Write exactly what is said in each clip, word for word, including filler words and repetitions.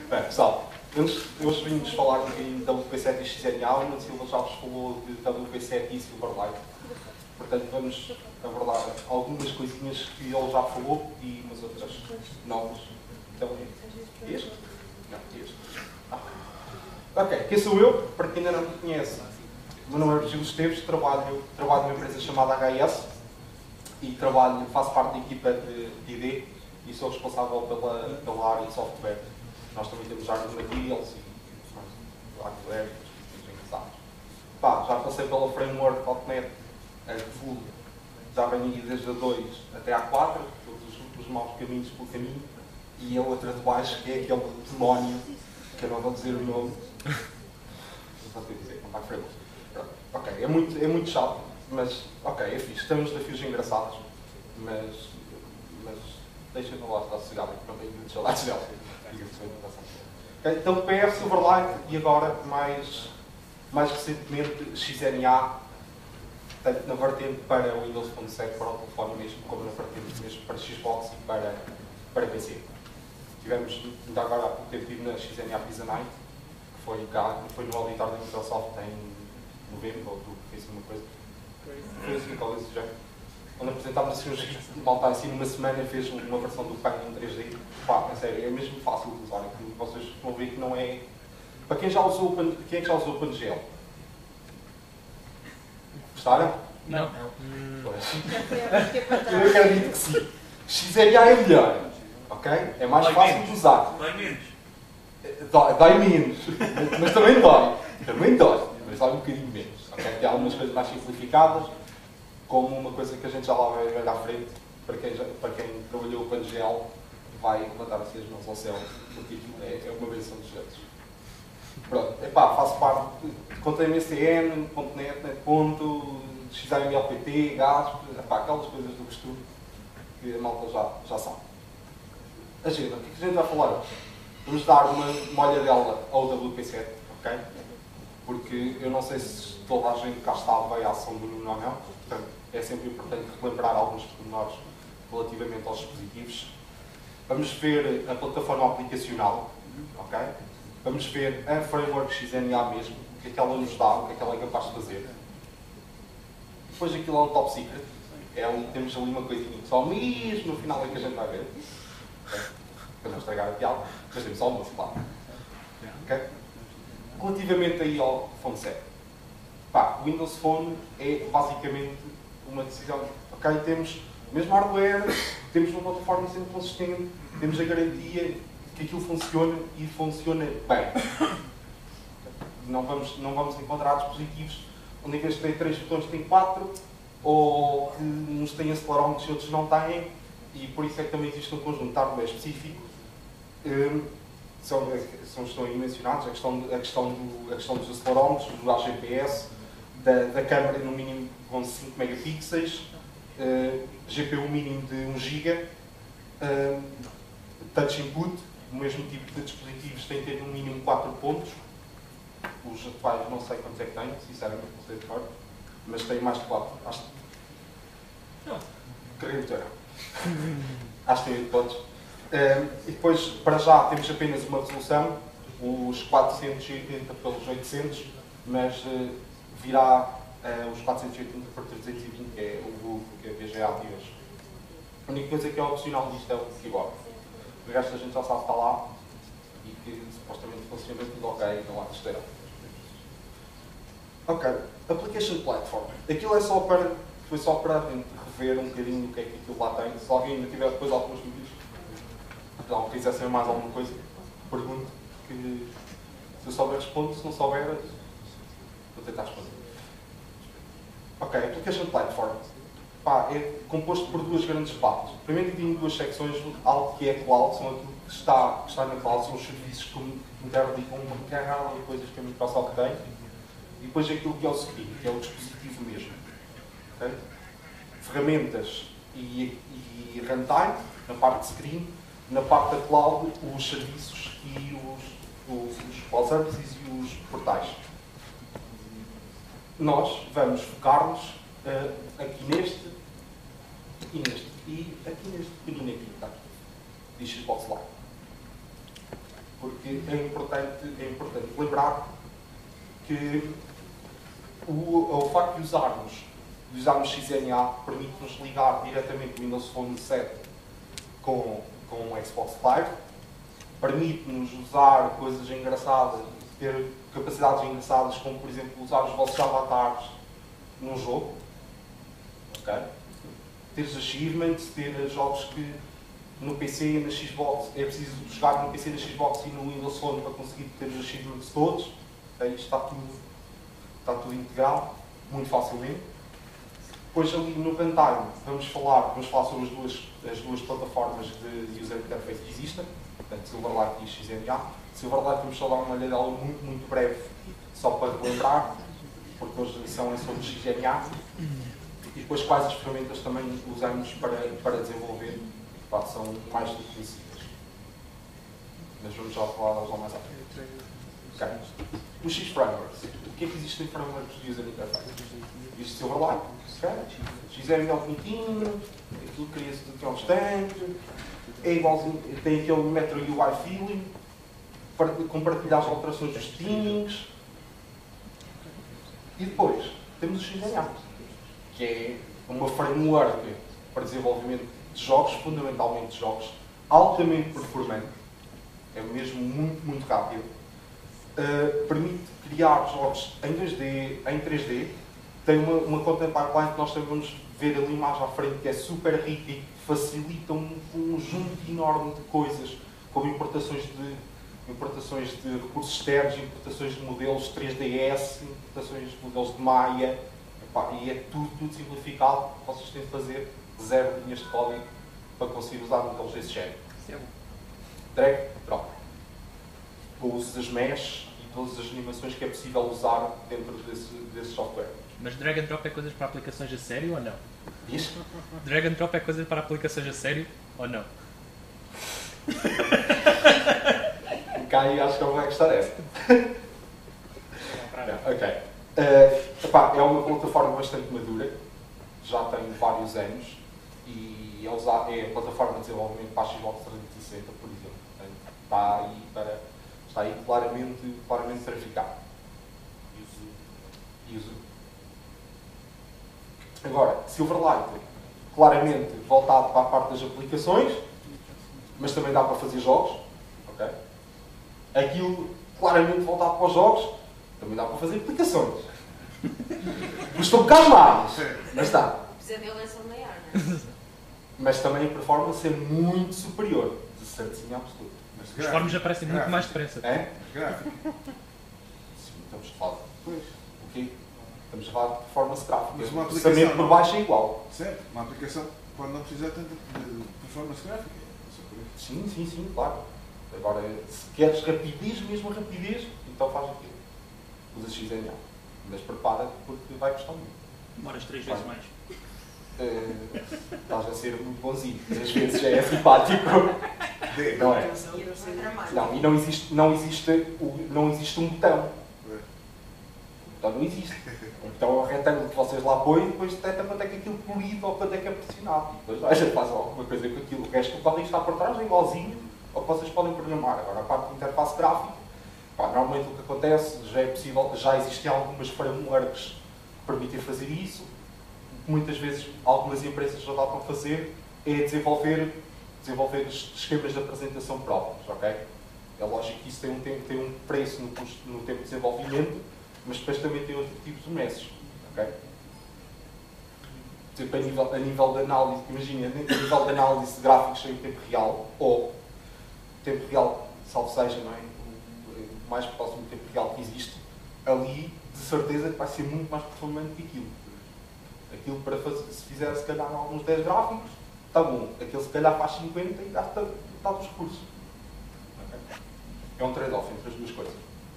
Bem, pessoal, antes, hoje vim-vos falar um bocadinho de W P sete e X N A. O Nuno Silva já vos falou de W P sete e Silverlight. Portanto, vamos abordar algumas coisinhas que ele já falou e umas outras novas. Então, este? Não, este. Ah. Ok, quem sou eu? Para quem ainda não me conhece, o meu nome é Virgílio Esteves, trabalho, trabalho numa empresa chamada H S e trabalho, faço parte da equipa de I D e sou responsável pela, pela área de software. Nós também temos áreas de materials e hardware, e engraçados. Pá, já passei pela framework ponto net, a full, já venho aí desde a dois até à quatro, todos os, os maus caminhos pelo caminho, e a outra de baixo, que é aquele demónio, que eu não vou dizer o nome. Não sei dizer, não está framework. Ok, é muito, é muito chato, mas ok, é fixe. Temos desafios engraçados, mas, mas deixa-me lá estar sossegado, porque não tenho muitas saudades dela. Okay, então P F, Silverlight e agora, mais, mais recentemente, X N A, tanto na vertente para o Windows Phone sete, para o telefone mesmo, como na vertente mesmo para Xbox e para, para P C. Tivemos, ainda agora há pouco tempo, tive na X N A Pizza Night, que foi, cá, foi no auditório da Microsoft em novembro, ou outubro, fez uma coisa. Foi assim, talvez já. Onde apresentámos assim uns gigs de malta assim numa semana fez uma versão do Paint em três D. Pá, a sério, é mesmo fácil de usar. Aquilo que vocês vão ver que não é. Para quem já usou Open, quem é que já usou OpenGL? Gostaram? Não. Pois. Eu acredito que sim. X N A é melhor. Ok? É mais Dói fácil menos. de usar. Dói menos. Dói, dói menos. Mas também dói. Também dói. Mas dói um bocadinho menos. Okay? Tem algumas coisas mais simplificadas, como uma coisa que a gente já lá vai ver à frente, para quem, já, para quem trabalhou com o OpenGL, vai levantar assim as mãos ao céu, porque aquilo é, é uma benção dos dedos. Pronto, epá, faço parte de conta M S N, ponto net, net ponto, X M L P T, GASP, epá, aquelas coisas do costume que a malta já, já sabe. Agenda, o que é que a gente vai falar hoje? Vamos dar uma, uma olhadela ao W P sete, ok? Porque eu não sei se toda a gente cá está a ver a ação do Nuno ou não, portanto é sempre importante relembrar alguns pormenores relativamente aos dispositivos. Vamos ver a plataforma aplicacional, ok? Vamos ver a framework X N A mesmo, o que é que ela nos dá, o que é que ela é capaz de fazer. Depois aquilo é um top secret, é ali, temos ali uma coisinha que só mesmo no final é que a gente vai ver, okay? Para não estragar a piada, mas temos só uma, claro. Okay? Relativamente aí ao Phone sete, pá, o Windows Phone é basicamente uma decisão. Ok, temos o mesmo hardware, temos uma plataforma sempre consistente, temos a garantia que aquilo funciona e funciona bem. Não vamos, não vamos encontrar dispositivos onde em vez de ter três botões tem quatro, ou que uns têm acelerómetros e outros não têm, e por isso é que também existe um conjunto de hardware específico. Um, São, são, estão aí mencionados, a questão, a questão, do, a questão dos acelerómetros, do A G P S, da, da câmera no mínimo com cinco megapixels, uh, G P U mínimo de um giga, uh, touch input, o mesmo tipo de dispositivos tem que ter no mínimo quatro pontos, os atuais não sei quantos é que têm, sinceramente não sei de cor, mas tem mais de quatro, acho que... Não. Queria ter. Acho que tem oito pontos. Uh, e depois, para já, temos apenas uma resolução, os quatrocentos e oitenta pelos oitocentos, mas uh, virá uh, os quatrocentos e oitenta por trezentos e vinte, que é o Google, que é a V G A de hoje. A única coisa que é opcional disto é o keyboard. O resto a gente já sabe que está lá e que supostamente funciona tudo ok, não há besteira. Ok, Application Platform. Aquilo é só para, foi só para rever um bocadinho o que é que aquilo lá tem. Se alguém ainda tiver depois algumas dúvidas, se alguém quiser saber mais alguma coisa, pergunto, que se eu souber respondo, se não souber, vou tentar responder. Ok, Application Platform. Pá, é composto por duas grandes partes. Primeiro divido em duas secções, algo que é cloud, são aquilo que está, que está na cloud, são os serviços que interligam uma carrada de coisas que a Microsoft tem, e depois aquilo que é o screen, que é o dispositivo mesmo. Okay? Ferramentas e, e runtime, na parte de screen. Na parte da cloud, os serviços e os, os, os cloud services e os portais. Nós vamos focar-nos uh, aqui neste e neste. E aqui neste pequenino aqui, tá? Diz Xbox Live. Porque que é importante, é importante lembrar que o, o facto de usarmos, de usarmos X N A permite-nos ligar diretamente o Windows Phone sete com, com o Xbox Live, permite-nos usar coisas engraçadas, ter capacidades engraçadas, como por exemplo usar os vossos avatares num jogo, okay? Ter os achievements, ter jogos que no P C e na Xbox é preciso jogar no P C e na Xbox e no Windows Phone para conseguir ter os achievements todos. Okay? Isto está tudo, está tudo integrado, muito facilmente. Depois ali no Runtime vamos falar, vamos falar sobre as duas, as duas plataformas de user interface que existem, portanto Silverlight e X N A. Silverlight vamos só dar uma olhadela muito, muito breve, só para relembrar, porque hoje a lição é sobre X N A. E depois quais as ferramentas também usamos para, para desenvolver, pá, são mais do que conhecidas. Mas vamos já falar já mais à frente. Okay. Os X-Frameworks. O que é que existe em frameworks de user interface? Existe Silverlight, okay? X M L bonitinho, aquilo cria-se do que é um stand, é igualzinho, tem aquele Metro U I feeling, para compartilhar as alterações dos themes. E depois temos o X N A, que é uma framework para desenvolvimento de jogos, fundamentalmente de jogos, altamente performante, é mesmo muito, muito rápido, uh, permite criar jogos em dois D, em três D, tem uma, uma content pipeline que nós também vamos ver ali mais à frente, que é super rica e facilita um conjunto enorme de coisas, como importações de, importações de recursos externos, importações de modelos três D S, importações de modelos de Maya. Epá, e é tudo, tudo simplificado. Vocês têm de fazer zero linhas de código para conseguir usar modelos desse género. Drag, drop. O uso das mesh e todas as animações que é possível usar dentro desse, desse software. Mas drag and drop é coisas para aplicações a sério ou não? Diz? Drag and drop é coisas para aplicações a sério ou não? O Caio acho que ele vai gostar dessa. Ok. Uh, epá, é uma plataforma bastante madura, já tem vários anos e é, usar, é a plataforma de desenvolvimento para a Xbox trezentos e sessenta, por exemplo. Portanto, está aí, para, está aí claramente, claramente verificado. E uso. Agora, Silverlight, claramente voltado para a parte das aplicações, mas também dá para fazer jogos. Okay? Aquilo, claramente voltado para os jogos, também dá para fazer aplicações. Custou um bocado mais, mas está. O pesadelo é só maior, não é? Mas também a performance é muito superior, de certeza absoluta. Os formas aparecem muito mais depressa. É? Sim, estamos a falar. Pois. O quê? Estamos a falar de performance gráfica. Mas uma O processamento por baixo é igual. Certo, uma aplicação pode não precisar tanto de performance gráfica. Sim, sim, sim, claro. Agora, se queres rapidez, mesmo rapidez, então faz aquilo. Usa X N A. Mas prepara-te porque vai custar muito. Demoras três vezes mais. Uh, estás a ser muito bonzinho. Às vezes já é simpático. Não é? Não, e não existe, não existe, não existe um botão. Então não existe. Então é o retângulo que vocês lá põem e depois detecta quando é que aquilo é polido ou quando é que é pressionado. E depois a gente faz alguma coisa com aquilo. O resto do código está por trás, é igualzinho ao que vocês podem programar. Agora a parte de interface gráfica, pá, normalmente o que acontece, já é possível, já existem algumas frameworks que permitem fazer isso. Muitas vezes algumas empresas já dá para fazer é desenvolver, desenvolver esquemas de apresentação próprios, ok? É lógico que isso tem um, tempo, tem um preço no, custo, no tempo de desenvolvimento, mas depois também tem outro tipo de messes, ok? Tipo, a nível, a nível de análise, imagina, a nível de análise de gráficos em tempo real, ou tempo real, salvo seja, não é? O mais próximo do tempo real que existe, ali, de certeza, que vai ser muito mais performante que aquilo. Aquilo para fazer, se fizer se calhar alguns dez gráficos, está bom. Aquele se calhar faz cinquenta e gasta metade dos recursos. Okay? É um trade-off entre as duas coisas.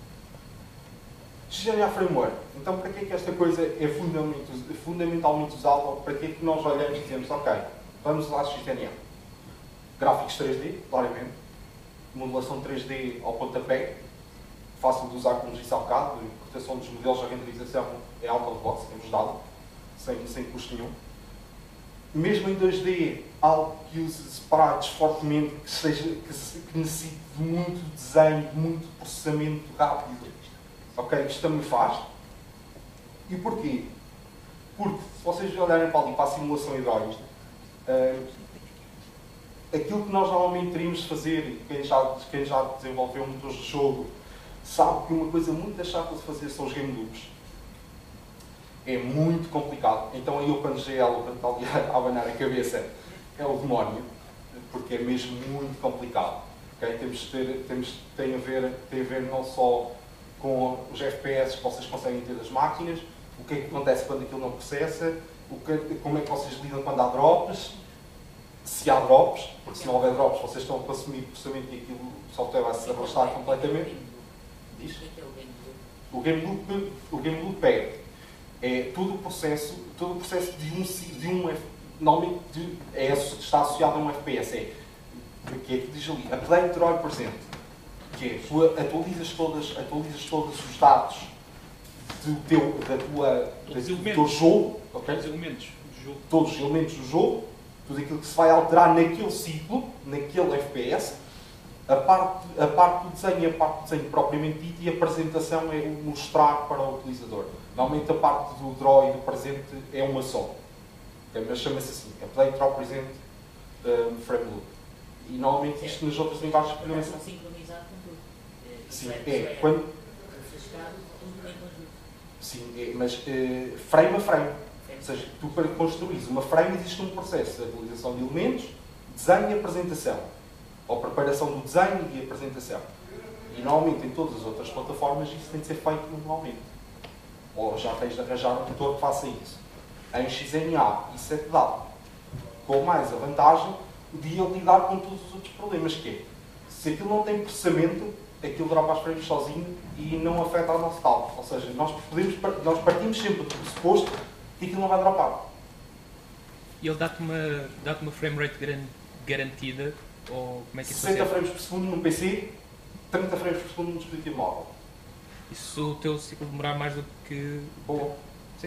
X N A Framework. Então, para que é que esta coisa é fundamentalmente, fundamentalmente usada? Para que é que nós olhamos e dizemos, ok, vamos usar X N A? Gráficos três D, claramente. Modelação três D ao pontapé. Fácil de usar, como disse há bocado. A importação dos modelos, a renderização é out of box, temos dado. Sem, sem custo nenhum. Mesmo em dois D, algo que use sprites fortemente, que, seja, que, se- que necessite de muito desenho, de muito processamento rápido. Ok? Isto também faz. E porquê? Porque, se vocês olharem para ali, para a simulação hidráulica, uh, aquilo que nós normalmente teríamos de fazer, quem já, quem já desenvolveu motores de jogo, sabe que uma coisa muito chata de fazer são os game loops. É muito complicado. Então aí eu, quando G L, quando está ali a abanar a cabeça, é o demónio, porque é mesmo muito complicado. Okay? Temos de ter, temos, tem, a ver, tem a ver não só com os F P S que vocês conseguem ter das máquinas, o que é que acontece quando aquilo não processa, o que, como é que vocês lidam quando há drops, se há drops, porque se não houver drops vocês estão a consumir processamento e aquilo, o software vai se arrastar completamente. Diz? O game loop, o game loop é, é todo o processo, todo o processo de um, de um F- normalmente de, é, está associado a um F P S, é, que é que diz ali, update zero por cento, que é, tu atualizas, todas, atualizas todos os dados do teu, da tua, Todos os da- do teu elementos. jogo, ok? Os elementos do jogo. Todos os elementos do jogo, tudo aquilo que se vai alterar naquele ciclo, naquele F P S, a parte, a parte do desenho e a parte do desenho propriamente dito e a apresentação é o mostrar para o utilizador. Normalmente a parte do draw e do presente é uma só. Okay? Mas chama-se assim, update, draw, present, um, frame loop. E normalmente isto nas outras linguagens de Mas programação. são sincronizados com tudo. É, Sim, isso é. isso Quando, refrescado, tudo em conjunto. sim, é, mas eh, frame a frame. Ou seja, tu para construir uma frame existe um processo de atualização de elementos, desenho e apresentação. Ou preparação do desenho e apresentação. E normalmente em todas as outras plataformas isso tem de ser feito manualmente. Ou já tens de arranjar um motor que faça isso. Em X N A isso é que dá. Com mais a vantagem de ele lidar com todos os outros problemas, que é, se aquilo não tem processamento, aquilo dropa as frames sozinho e não afeta o nosso cálculo. Ou seja, nós, podemos, nós partimos sempre do pressuposto que aquilo não vai dropar. E ele dá-te uma, dá-te uma frame rate garan- garantida, ou como é que isso sessenta funciona? frames por segundo num P C, trinta frames por segundo num dispositivo móvel. E se o teu ciclo demorar mais do que... Bom, Sim.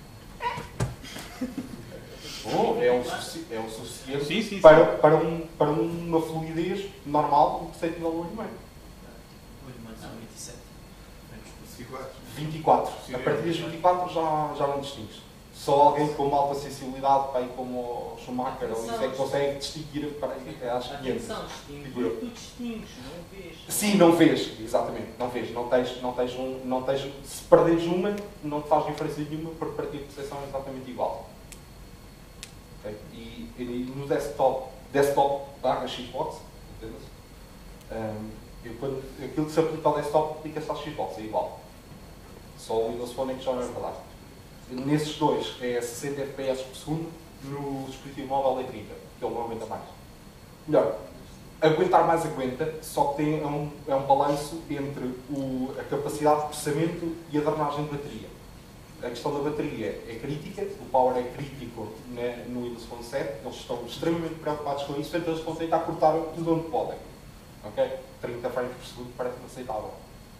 bom é, o sufici é o suficiente Sim, sim, sim. para, para, um, para uma fluidez normal de sete mil e meio. vinte e sete. vinte e quatro. vinte e quatro. A partir das vinte e quatro já, já não distingues. Só alguém com uma alta sensibilidade, pai, como o Schumacher, ou isso é que consegue distinguir para aí, acho que Atenção, distinguir, tu distingues, não vês. Sim, não vês, exatamente, não vês, não tens, não tens um, não tens, se perderes uma, não te faz diferença nenhuma, porque para ti a percepção é exatamente igual. Ok? E, e no desktop, desktop barra Xbox, entende-se? Um, eu, quando, aquilo que se aplica ao desktop aplica-se ao Xbox, é igual. Só o Windows Phone é que já não é verdade. Nesses dois é sessenta F P S por segundo, no dispositivo móvel é trinta, que ele não aguenta mais. Melhor, aguentar mais aguenta, só que tem, é, um, é um balanço entre o, a capacidade de processamento e a drenagem de bateria. A questão da bateria é crítica, o power é crítico, né, no Windows Phone sete, eles estão extremamente preocupados com isso, então eles vão tentar cortar tudo onde podem. Okay? trinta frames por segundo parece-me aceitável.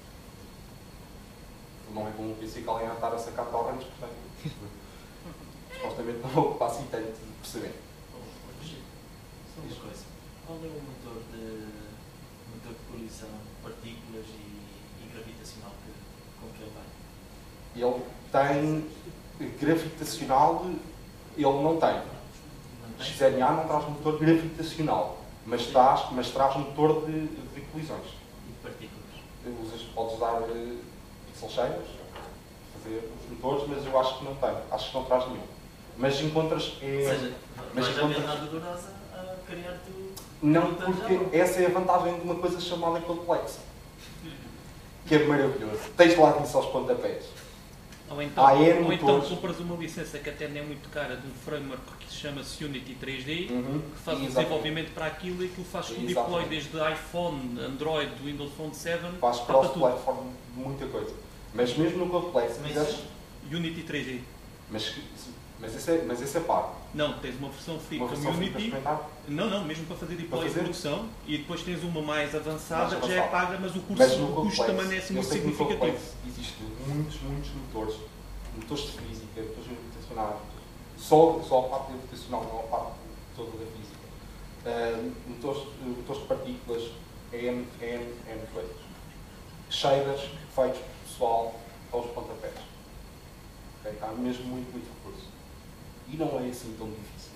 Não é como um P C que alguém a estar a sacar torrents, portanto, supostamente não vou ocupar assim tanto de processamento. Só uma coisa. Qual é o motor de, motor de colisão, partículas e, e gravitacional que, com que ele vai? Ele tem gravitacional, ele não tem. Não tem? X N A não traz motor gravitacional, mas traz, mas traz motor de, de colisões. E de partículas? Usas, podes usar uh, pixel shaders, fazer os motores, mas eu acho que não tem. Acho que não traz nenhum. Mas encontras. É, Ou seja, mas vais encontras- a dolorosa a criar-te o... Não, Então, porque já não. essa é a vantagem de uma coisa chamada Complex. Que é maravilhoso. Tens lá disso aos pontapés. Ou então, Ah, é ou então motores. compras uma licença que até não é muito cara de um framework que se chama-se Unity três D, Uhum. que faz o Exatamente. desenvolvimento para aquilo e que faz um deploy Exatamente. desde iPhone, Android, Windows Phone sete, Faz dá para tudo. cross-platform de muita coisa. Mas mesmo no Complex, se Mas- quiseres. Unity três D. Mas, mas, esse é, mas esse é pago. Não, tens uma versão free Uma com versão free para Unity. experimentar. Não, não, mesmo para fazer deploy Para em fazer? produção. E depois tens uma mais avançada Mais que já é avançada. paga, mas o Mas custo, no o Complex, custo também não é assim eu muito sei que no significativo. Complex existem muitos, muitos motores. Motores de física, motores gravitacionais. Só, só a parte gravitacional, não a parte de toda da física. Uh, motores, motores de partículas, N, N, N coisas. Shaders feitos por pessoal aos pontapés. Okay? Há mesmo muito, muito recurso. E não é assim tão difícil.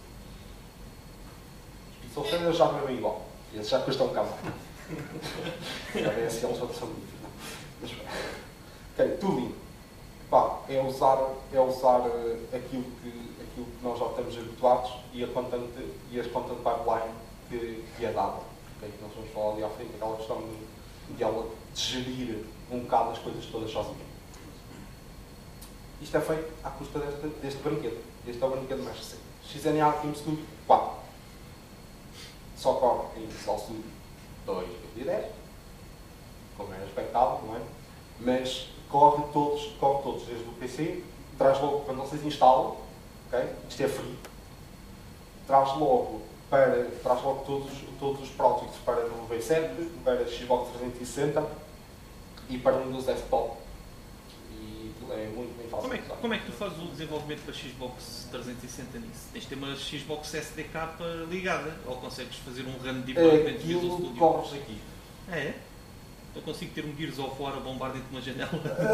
Os pixel shaders já não é bem igual. Eles já custam um bocado mais. Agora é assim, eles já são muito difíceis. Ok, tooling. Pá, é usar, é usar uh, aquilo, que, aquilo que nós já estamos habituados e, a content, e as content pipeline que, que é dada. Okay? Nós vamos falar ali à frente, aquela questão de, de ela de gerir um bocado as coisas todas sozinha. Isto é feito à custa deste, deste brinquedo. Este é o brinquedo mais recente. X N A Team Studio quatro. Só corre em Visual Studio dois mil e dez, como era expectável, não é? Mas corre todos, corre todos desde o P C, traz logo, quando vocês instalam, okay? Isto é free, traz logo, para, traz logo todos, todos os projects para o V sete, para Xbox trezentos e sessenta e para o Windows Desktop. E é muito bem fácil. Como é, que, como é que tu fazes o desenvolvimento para Xbox trezentos e sessenta nisso? Tens de ter uma Xbox S D K ligada? Ou consegues fazer um run de development de Visual Studio? Corres aqui. Ah, é? Eu consigo ter um Gears of War a bombar dentro de uma janela?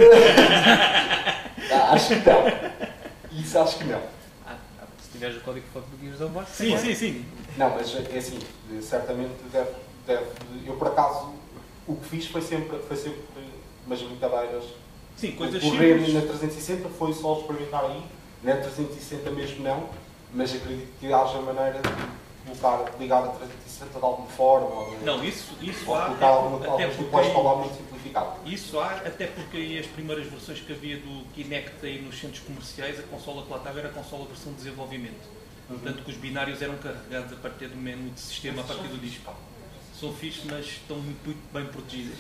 Ah, acho que não. Isso acho que não. Ah, se tiveres o código fonte do Gears of War, sim, sim, sim. Não, mas é assim, certamente deve, deve. Eu por acaso, o que fiz foi sempre, foi sempre umas brincadeiras. Sim, coisas o correr simples. na trezentos e sessenta foi só experimentar aí, na trezentos e sessenta mesmo não, mas acredito que haja maneira de colocar, ligar a trezentos e sessenta de alguma forma. Ou de, não, isso, isso ou há. colocar alguma até coisa porque que pode falar muito simplificado. Isso há, até porque aí as primeiras versões que havia do Kinect aí nos centros comerciais, a consola que lá estava era a consola versão de desenvolvimento. Uhum. Portanto, que os binários eram carregados a partir do menu de sistema, a partir do disco. São fixos, mas estão muito, muito bem protegidas.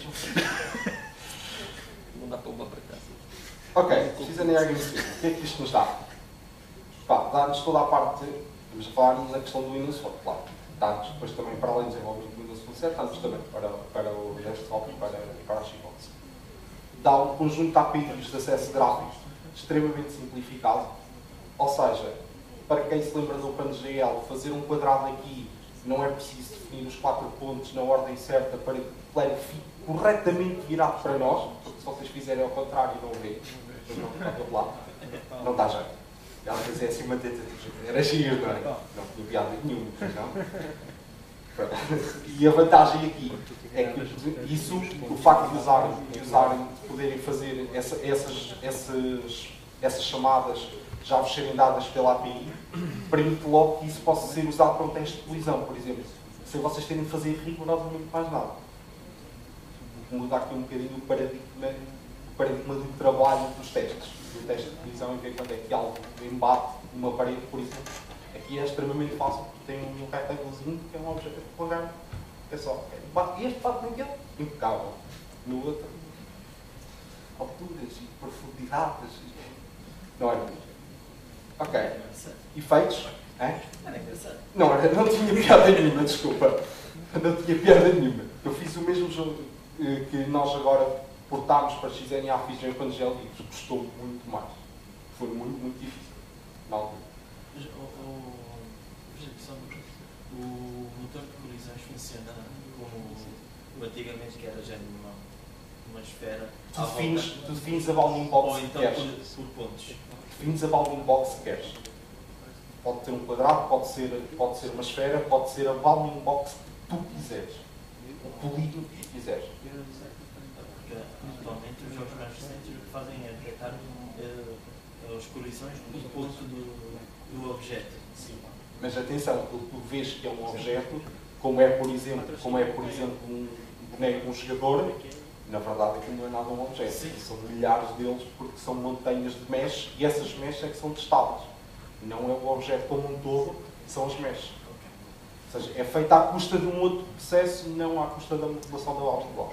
Não dá para levar para casa. Ok, X N A Game Studio. O que é que isto nos dá? Pá, dá-nos toda a parte, vamos falar na questão do Windows Phone, claro. Dá-nos depois também, para além do desenvolvimento do Windows Phone sete, dá-nos também para, para o desktop e para, para a Xbox. Dá um conjunto de A P Is de acesso gráfico extremamente simplificado, ou seja, para quem se lembra do OpenGL, fazer um quadrado aqui não é preciso definir os quatro pontos na ordem certa para que o plano fique corretamente virado para nós, porque se vocês fizerem ao contrário não vê, não está do lado, não dá jeito. Ela fazia assim uma tentativa, era giro, não é? Não tinha piada nenhuma, não? E a vantagem aqui é que isso, o facto de usarem, de, usarem, de poderem fazer essa, essas, essas, essas chamadas já vos serem dadas pela A P I, permite logo que isso possa ser usado para um teste de colisão, por exemplo, sem vocês terem de fazer rigorosamente mais nada. Mudar aqui um bocadinho o paradigma, o paradigma do trabalho dos testes, do teste de colisão, e ver quando é que algo embate numa parede, por exemplo. Aqui é extremamente fácil, porque tem um retângulozinho que é um objeto de plagar. É só, bate este, bate naquele, impecável. No outro, alturas e profundidades. Não é muito. Ok. Efeitos? É? Não, não tinha piada nenhuma, desculpa. Não tinha piada nenhuma. Eu fiz o mesmo jogo que nós agora portámos para X N A Fusion quando já li. Custou muito mais. Foi muito, muito difícil. Na altura. Mas, o, o, o motor de colisões funciona como antigamente, que era já uma, uma esfera. Tu defines, tu defines a bounding box ou então que queres. Por, por pontos. Defines a bounding box que queres. Pode ter um quadrado, pode ser, pode ser uma esfera, pode ser a bounding box que tu quiseres. O polígono que tu quiseres. Porque atualmente os jogos mais recentes o que fazem é detectar uh, as colisões do ponto do, do objeto. Sim. Mas atenção, tu, tu vês que é um objeto, como é por exemplo, como é, por exemplo um boneco, um jogador, na verdade aquilo não é nada um objeto. Sim. São milhares deles porque são montanhas de mesh e essas mesh é que são testadas. Não é o objeto como um todo, são as mesh. Ou seja, é feito à custa de um outro processo, não à custa da manipulação da bounding box.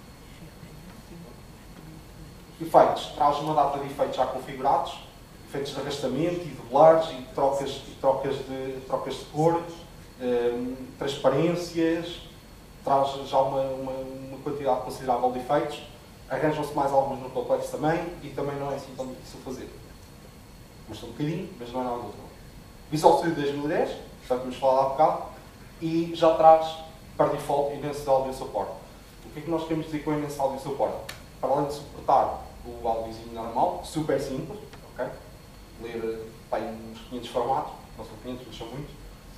Efeitos. Traz uma data de efeitos já configurados, efeitos de arrastamento e de blurs e trocas, e trocas, de, trocas de cor, um, transparências, traz já uma, uma, uma quantidade considerável de efeitos, arranjam-se mais alguns no complexo também e também não é assim tão difícil fazer. Custa um bocadinho, mas não é nada do outro. Visual Studio dois mil e dez, já tínhamos falado há bocado, e já traz, para default, Enhanced Audio Support. O que é que nós queremos dizer com Enhanced Audio Support? Para além de suportar o áudiozinho normal, super simples, ok? Ler bem, uns quinhentos formatos, não são quinhentos, mas são muitos.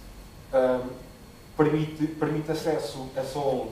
Um, permite, permite acesso a som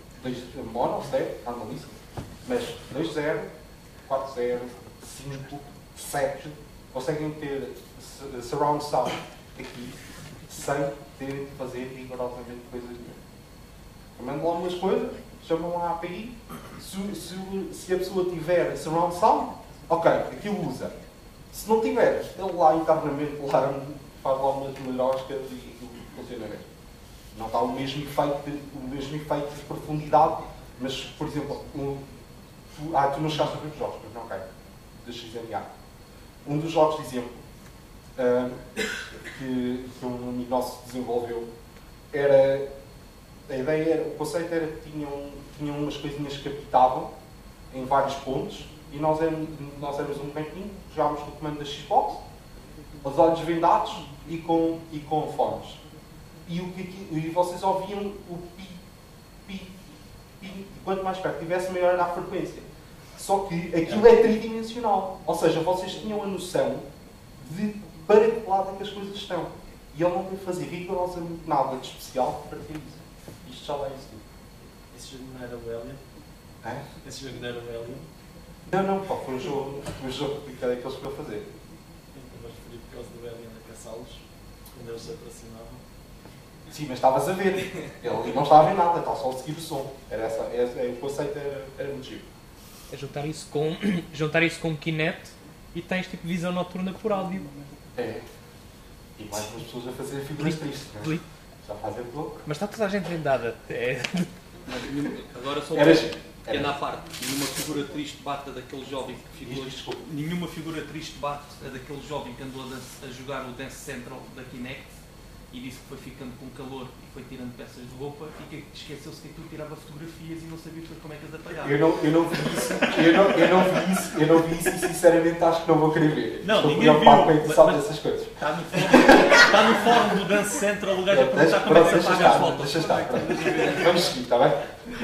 mono, stereo, analista, mas dois zero, quatro zero, cinco, sete, conseguem ter surround sound aqui sem terem de fazer rigorosamente coisas nenhuma. Mandam lá umas coisas, chamam lá a API, se, se, se a pessoa tiver surround sound, ok, aquilo usa. Se não tiver, ele lá internamente lá, faz lá umas melhoroscas e aquilo funciona mesmo. Não está o mesmo efeito, o mesmo efeito de profundidade, mas, por exemplo, um, tu, ah, tu não chegaste a ver os jogos, mas não, ok, da X N A. Um dos jogos de exemplo um, que, que um amigo nosso desenvolveu era, a ideia era, o conceito era que tinham, tinham umas coisinhas que captavam em vários pontos e nós éramos, nós éramos um bonequinho, jogávamos com o comando da Xbox, os olhos vendados e com, e com fones. E, o que, e vocês ouviam o pi, pi, pi, e quanto mais perto tivesse, maior era a frequência. Só que aquilo é tridimensional. Ou seja, vocês tinham a noção de para que lado é que as coisas estão. E ele não tem que fazer rigorosamente nada de especial para ter isso. Isto já dá isso tudo. Esse jogo não era o Alien? É? Esse jogo não era o Alien? Não, não, pá, foi um jogo, foi um jogo que ele escolheu fazer. Eu me referi por causa do Alien a caçá-los, quando eles se aproximavam. Sim, mas estavas a ver. Ele ali não estava a ver nada, estava só a seguir o som. Era essa, era, o conceito era, era muito giro. É juntar isso com, juntar isso com Kinect e tens tipo visão noturna por áudio. É. E mais umas pessoas a fazer figuras tristes, não é? Já fazem pouco. Mas está toda a gente vendada. É. Agora só Era uma giro. pequena à parte. Nenhuma figura triste bate a daquele jovem que ficou. Desculpa. Nenhuma figura triste bate a daquele jovem que andou a, dance, a jogar o Dance Central da Kinect e disse que foi ficando com calor e foi tirando peças de roupa e que esqueceu-se que aquilo tirava fotografias e não sabia depois como é que as apagava. Eu não, eu não vi isso, eu não, eu não vi isso, eu não vi isso e sinceramente acho que não vou querer ver. Não, Estou ninguém preocupado viu, com a edição mas- dessas coisas. Está no fórum, está no fórum do Dance Central o gajo a perguntar como é que se Deixa apaga as estar, fotos. deixa estar. pronto. Vamos seguir, está bem?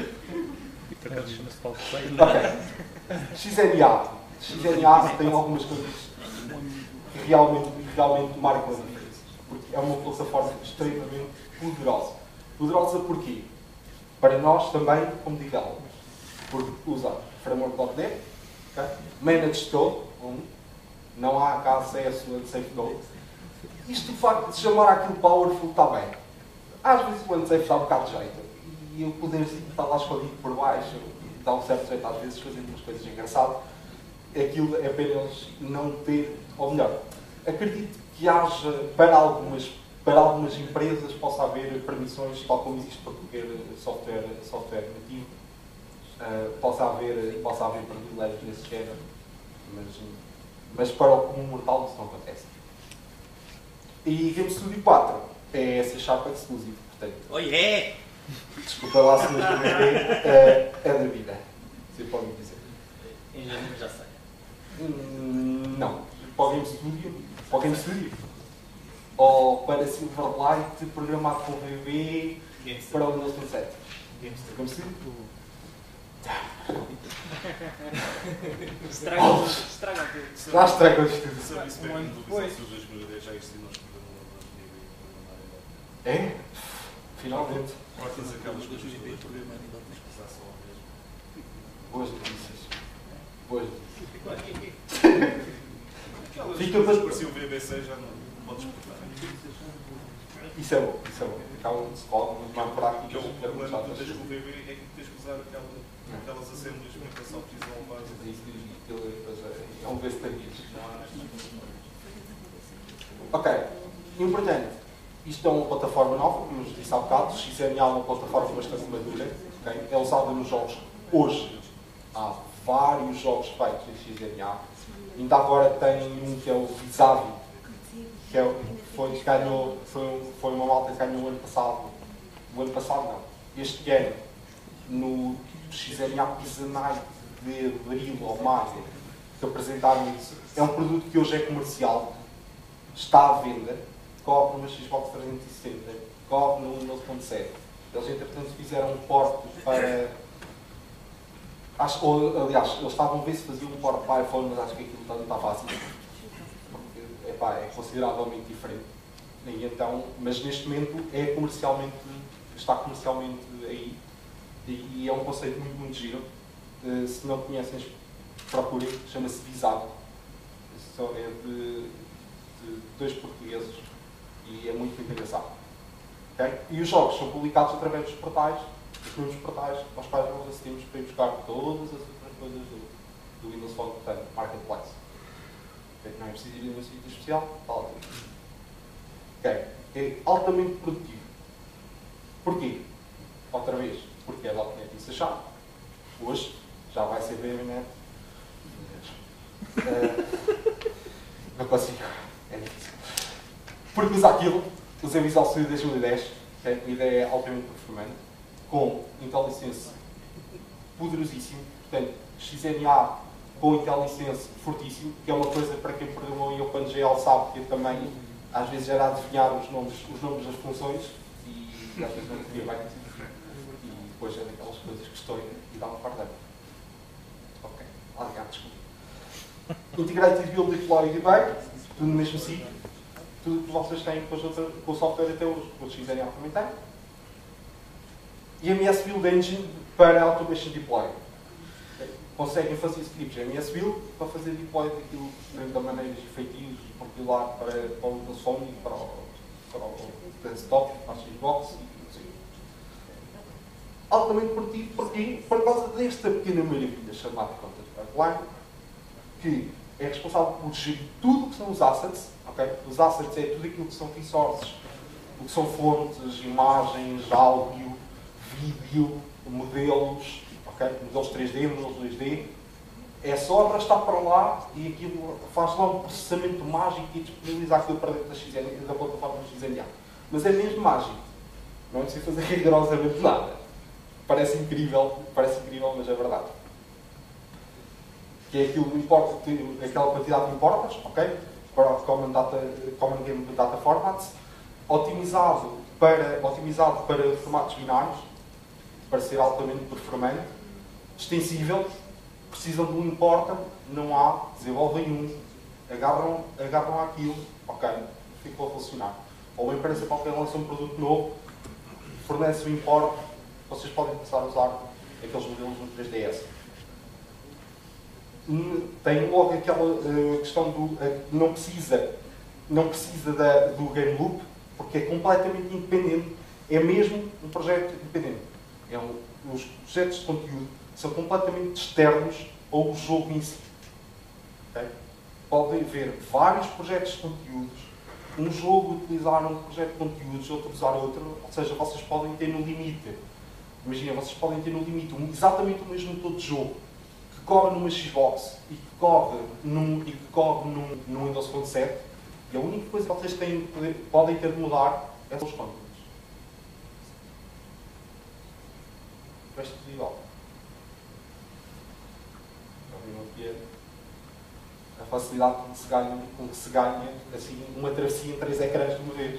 Por acaso chama-se Paulo Coelho. Ok. X N A. X N A tem algumas coisas que realmente, realmente marcam a diferença. Porque é uma plataforma extremamente poderosa. Poderosa porquê? Para nós também, como digo ela. Porque usa framework ponto net, okay? Managed todo, um, não há cá acesso a safe code. Isto, o facto de chamar aquilo powerful, está bem. Às vezes o unsafe dá um bocado de jeito. E o poder estar lá escondido por baixo dá um certo jeito, às vezes, fazendo umas coisas engraçadas. Aquilo é apenas não ter, ou melhor, acredito que haja, para algumas, para algumas empresas, possa haver permissões, tal como existe para qualquer software, software nativo, uh, possa haver, possa haver privilégios desse género, mas, mas para o comum mortal isso não acontece. E Game Studio quatro é C Sharp Exclusive, portanto, Oh yeah! desculpa lá se não escrever é, é da vida, se podem dizer. Em janeiro já sei. Hum, não, para o Game Studio, para o Game Studio. Ou para Silverlight, programado com V B para o Windows vinte e sete. Game Studio. Estraga estraga tudo. Já estraga o estudo. Se eu disse bem, Um ano no depois. Visual dois mil e dez já existiam os programadores de nível e É? Finalmente. cortas aquelas coisas todas para pesquisar só mesmo. Boas notícias. Boas notícias. Aquelas Fica coisas para- que pareciam V B C já não podes exportar. Isso é bom, isso é bom. Acabam de se falar muito mais Que práticas. é o do que problema era que muito tens chato. com o V B é que tens que usar aquela, aquelas assembleias que muita só precisam base. Isso, aquilo, depois é- é um vestarias. Não há nestas funções. Ok, importante. Isto é uma plataforma nova, como nos disse há bocado. X N A é uma plataforma bastante madura. Okay? É usada nos jogos hoje. Há vários jogos feitos em X N A. Ainda agora tem um que é o Visavi, que é, o- foi, que ganhou, foi, foi uma malta que ganhou o ano passado. O ano passado não. Este ano, no X N A Pizza Night de abril ou maio, que apresentaram isso. É um produto que hoje é comercial, está à venda, corre numa Xbox trezentos e sessenta, corre no Windows ponto sete. Eles, entretanto, fizeram um port para... Acho, ou, aliás, eles estavam a ver se faziam um port para iPhone, mas acho que aquilo não está fácil. Porque, epá, é consideravelmente diferente. E então, mas neste momento é comercialmente, está comercialmente aí. E é um conceito muito, muito giro. Uh, se não conhecem, procurem. Chama-se Visado. É de, de dois portugueses. E é muito, muito engraçado. Okay? E os jogos são publicados através dos portais, os mesmos portais aos quais nós assistimos para ir buscar todas as outras coisas do, do Windows Phone, portanto, Marketplace. Okay? Não é preciso ir a um sítio especial, está lá tudo. Okay. É altamente produtivo. Porquê? Outra vez, porque é .ponto net e C Sharp. Hoje já vai ser B M Net. Uh, não consigo. É difícil. Porque usa aquilo, usa Visual Studio dois mil e dez, okay? A ideia é altamente performante, com IntelliSense poderosíssimo, portanto, X N A com IntelliSense fortíssimo, que é uma coisa para quem perdeu em OpenGL sabe que também às vezes era adivinhar os nomes, os nomes das funções e às vezes não queria bem. E depois é daquelas coisas que estou e dá uma parte. Ok, largar, desculpa. Integrated Build, Deploy e Debug, tudo no mesmo sítio. Tudo que vocês têm com, outra, com o software até hoje, o X N A também tem. E M S Build Engine para Automation Deploy. Conseguem fazer scripts M S Build para fazer deploy daquilo da maneiras e feitios e compilar para, para o Windows Phone e para o, para o desktop, para a Xbox e tudo assim. Altamente produtivo, porquê? Por causa desta pequena maravilha chamada Content Pipeline, que é responsável por gerir tudo o que são os assets. Okay? Os assets é tudo aquilo que são resources, o que são fontes, imagens, áudio, vídeo, modelos, okay? Modelos três D, modelos dois D. É só arrastar para lá e aquilo faz lá um processamento mágico e disponibiliza aquilo para dentro da, X N A, da plataforma X N A. Mas é mesmo mágico. Não é preciso fazer rigorosamente nada. Parece incrível, parece incrível, mas é verdade. Que é aquilo que importa, aquela quantidade de importas, ok? Para Common, data, Common Game Data Formats, otimizado para, otimizado para formatos binários, para ser altamente performante, extensível, precisam de um importa, não há, desenvolvem um, agarram, agarram aquilo, ok, ficou a funcionar. Ou uma empresa qualquer lança um produto novo, fornece um importa, vocês podem começar a usar aqueles modelos no três D S. Tem logo aquela uh, questão do uh, não precisa, não precisa da, do Game Loop, porque é completamente independente, é mesmo um projeto independente. É um, os projetos de conteúdo são completamente externos ao jogo em si. Okay? Podem haver vários projetos de conteúdos, um jogo utilizar um projeto de conteúdos, outro usar outro, ou seja, vocês podem ter no limite, imagina, vocês podem ter no limite um, exatamente o mesmo motor de jogo, que corre numa Xbox e que corre num, e que corre num, num Windows Phone sete, e a única coisa que vocês têm, podem ter de mudar é os conteúdos. O resto é tudo igual. A facilidade com que se ganha, com que se ganha assim, uma travessia em três ecrãs de uma vez.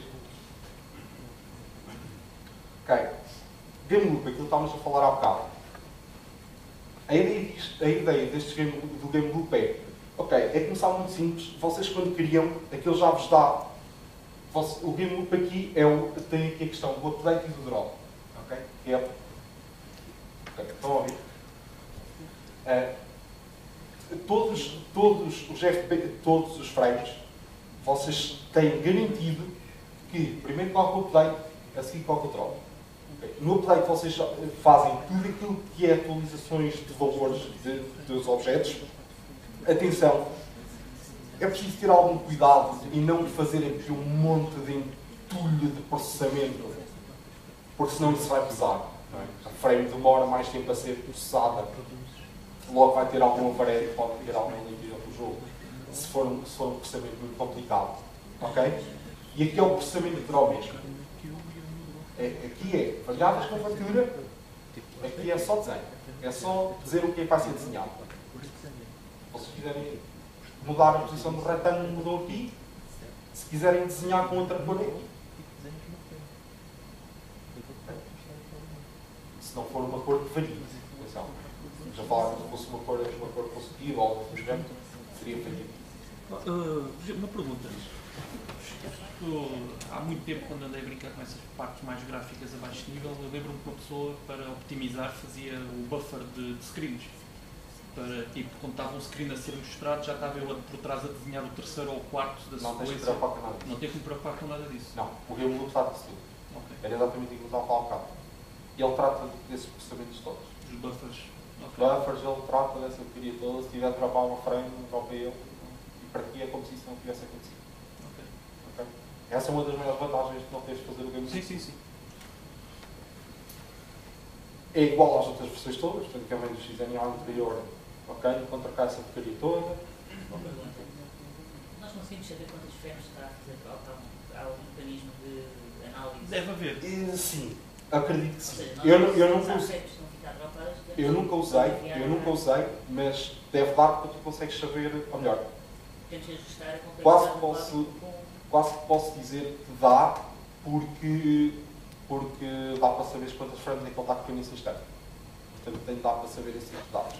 Ok. Game Loop, aquilo que estávamos a falar há bocado. A ideia, disto, a ideia deste game, do Game Loop é, ok, é começar muito simples. Vocês quando criam, aquilo já vos dá. O Game Loop aqui é o, tem aqui a questão do update e do drop. Ok? Que é, ok, estão a ouvir? Uh, Todos, todos, os F P, todos os frames, vocês têm garantido que primeiro coloca o update, a seguir coloca o drop. Okay. No update vocês fazem tudo aquilo que é atualizações de valores de, dos objetos. Atenção, é preciso ter algum cuidado e não fazer aqui um monte de entulho de processamento, porque senão isso vai pesar. Não é? A frame demora mais tempo a ser processada. Logo vai ter algum overhead e pode ter alguma limpeza do jogo, se for, um, se for um processamento muito complicado. Ok? E aqui é o processamento de draw mesmo. É, aqui é variáveis com fatura, aqui é só desenho. É só dizer o que é que vai ser desenhado. Se vocês quiserem mudar a posição do retângulo, mudou aqui. Se quiserem desenhar com outra cor, é aqui. Se não for uma cor que varie. Atenção. Já falaram que fosse uma cor, uma cor positiva ou algo do género, seria varia. Uh, uma pergunta. Eu, há muito tempo, quando andei a brincar com essas partes mais gráficas a baixo nível, eu lembro-me que uma pessoa, para optimizar, fazia o buffer de, de screens. Para, tipo, quando estava um screen a ser mostrado, já estava eu por trás a desenhar o terceiro ou o quarto da Não tens sequência. que preocupar com nada disso. Não tenho que me preocupar com nada disso. Não, o Game Loop trata disso tudo. Ok. Era exatamente aquilo que eu estava a falar há bocado. E ele trata desses processamentos todos. Os buffers. Os Ok. buffers, ele trata dessa porcaria toda. Se tiver a dropar uma frame, dropa ele. E para ti é como se isso não tivesse acontecido. Ok. Okay? Essa é uma das maiores vantagens de não teres de fazer o Game Loop. Sim, sim, sim. É igual às outras versões todas, portanto, quem vem do X N A anterior, ok? Contra cá essa porcaria toda. Uma pergunta. Nós conseguimos saber quantas frames está a fazer falta? Há um mecanismo de análise? Deve haver. E, sim, acredito que Ou sim. seja, nós Eu, não- eu, não se há cons- frames que não ficar dropadas, devemos eu nunca usei, enviar eu nunca para- usei, mas deve dar para tu consegues saber, ou melhor, Temos que ajustar a complexidade Quase do posso- código com... quase que posso dizer que dá, porque, porque dá para saber quantas frames é que ele está a correr nesse instante. Portanto, tem de dar para saber esses dados.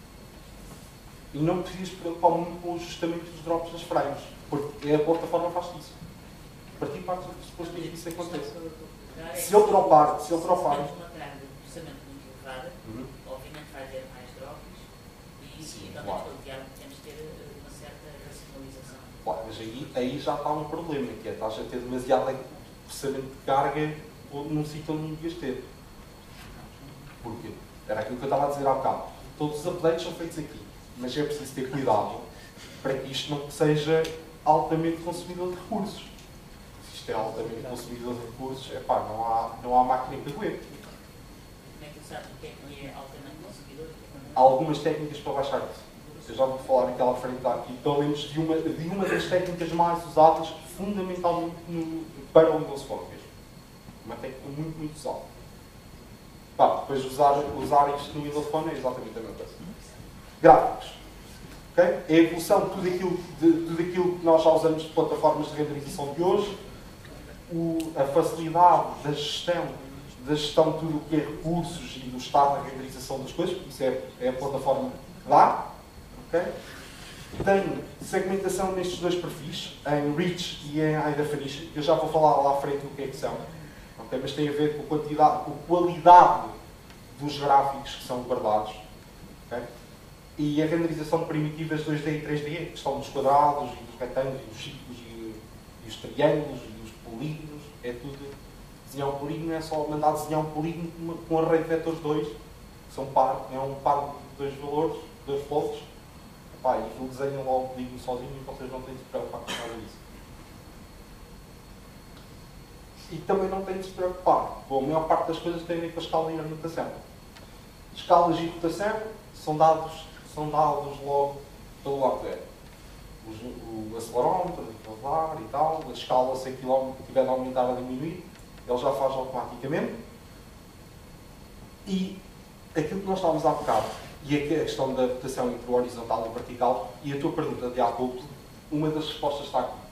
E não precisas te preocupar muito com o ajustamento dos drops das frames, porque a plataforma faz isso. A partir de partes do suposto que isso aconteça. Se ele dropar, se ele dropar. Se temos uma carga de processamento muito elevada, Uhum. obviamente vai haver mais drops e, Sim, e então claro. temos, que, temos que ter eh, uma certa racionalização. Claro, mas aí, aí já está um problema, que é estás a ter demasiado processamento de carga num sítio onde não devias ter. Porquê? Era aquilo que eu estava a dizer há bocado. Todos os updates são feitos aqui, mas é preciso ter cuidado para que isto não seja altamente consumidor de recursos. Se isto é altamente consumidor de recursos, é pá, não há, não há máquina que aguente. Como é que tu sabes o que é que é altamente consumidor e o que é que Há não é? algumas técnicas para baixar isso. Eu já vou falar naquela frente aqui, pelo menos de uma, de uma das técnicas mais usadas fundamentalmente no, para o Windows Phone mesmo. Uma técnica muito, muito usada. Pá, depois usar, usar isto no Windows Phone é exatamente a mesma coisa. Gráficos. Okay? É a evolução de tudo aquilo, de, tudo aquilo que nós já usamos de plataformas de renderização de hoje, o, a facilidade da gestão, da gestão de tudo o que é recursos e do estado da renderização das coisas, porque isso é, é a plataforma que dá. Okay? Tenho segmentação nestes dois perfis, em Rich e em High Definition. Eu já vou falar lá à frente o que é que são. Okay? Mas tem a ver com a, quantidade, com a qualidade dos gráficos que são guardados. Okay? E a renderização de primitivas dois D e três D, que estão nos quadrados, e dos retângulos, e dos círculos, e, e os triângulos, e os polígonos. É tudo. Desenhar um polígono é só mandar desenhar um polígono com, uma, com um array de vetores dois, que são par, é um par de dois valores, dois polos. Pá, e aquilo desenham logo o polígono sozinho e vocês não têm de se preocupar com nada disso. E também não têm de se preocupar, com a maior parte das coisas que têm a ver com a escala e a rotação. Escalas e rotação são dados, são dados logo pelo hardware. O, o acelerómetro, o radar e tal, a escala se aquilo tiver de aumentar ou diminuir, ele já faz automaticamente. E aquilo que nós estávamos há bocado, e aqui a questão da rotação entre o horizontal e o vertical, e a tua pergunta de Jacob, uma das respostas está aqui.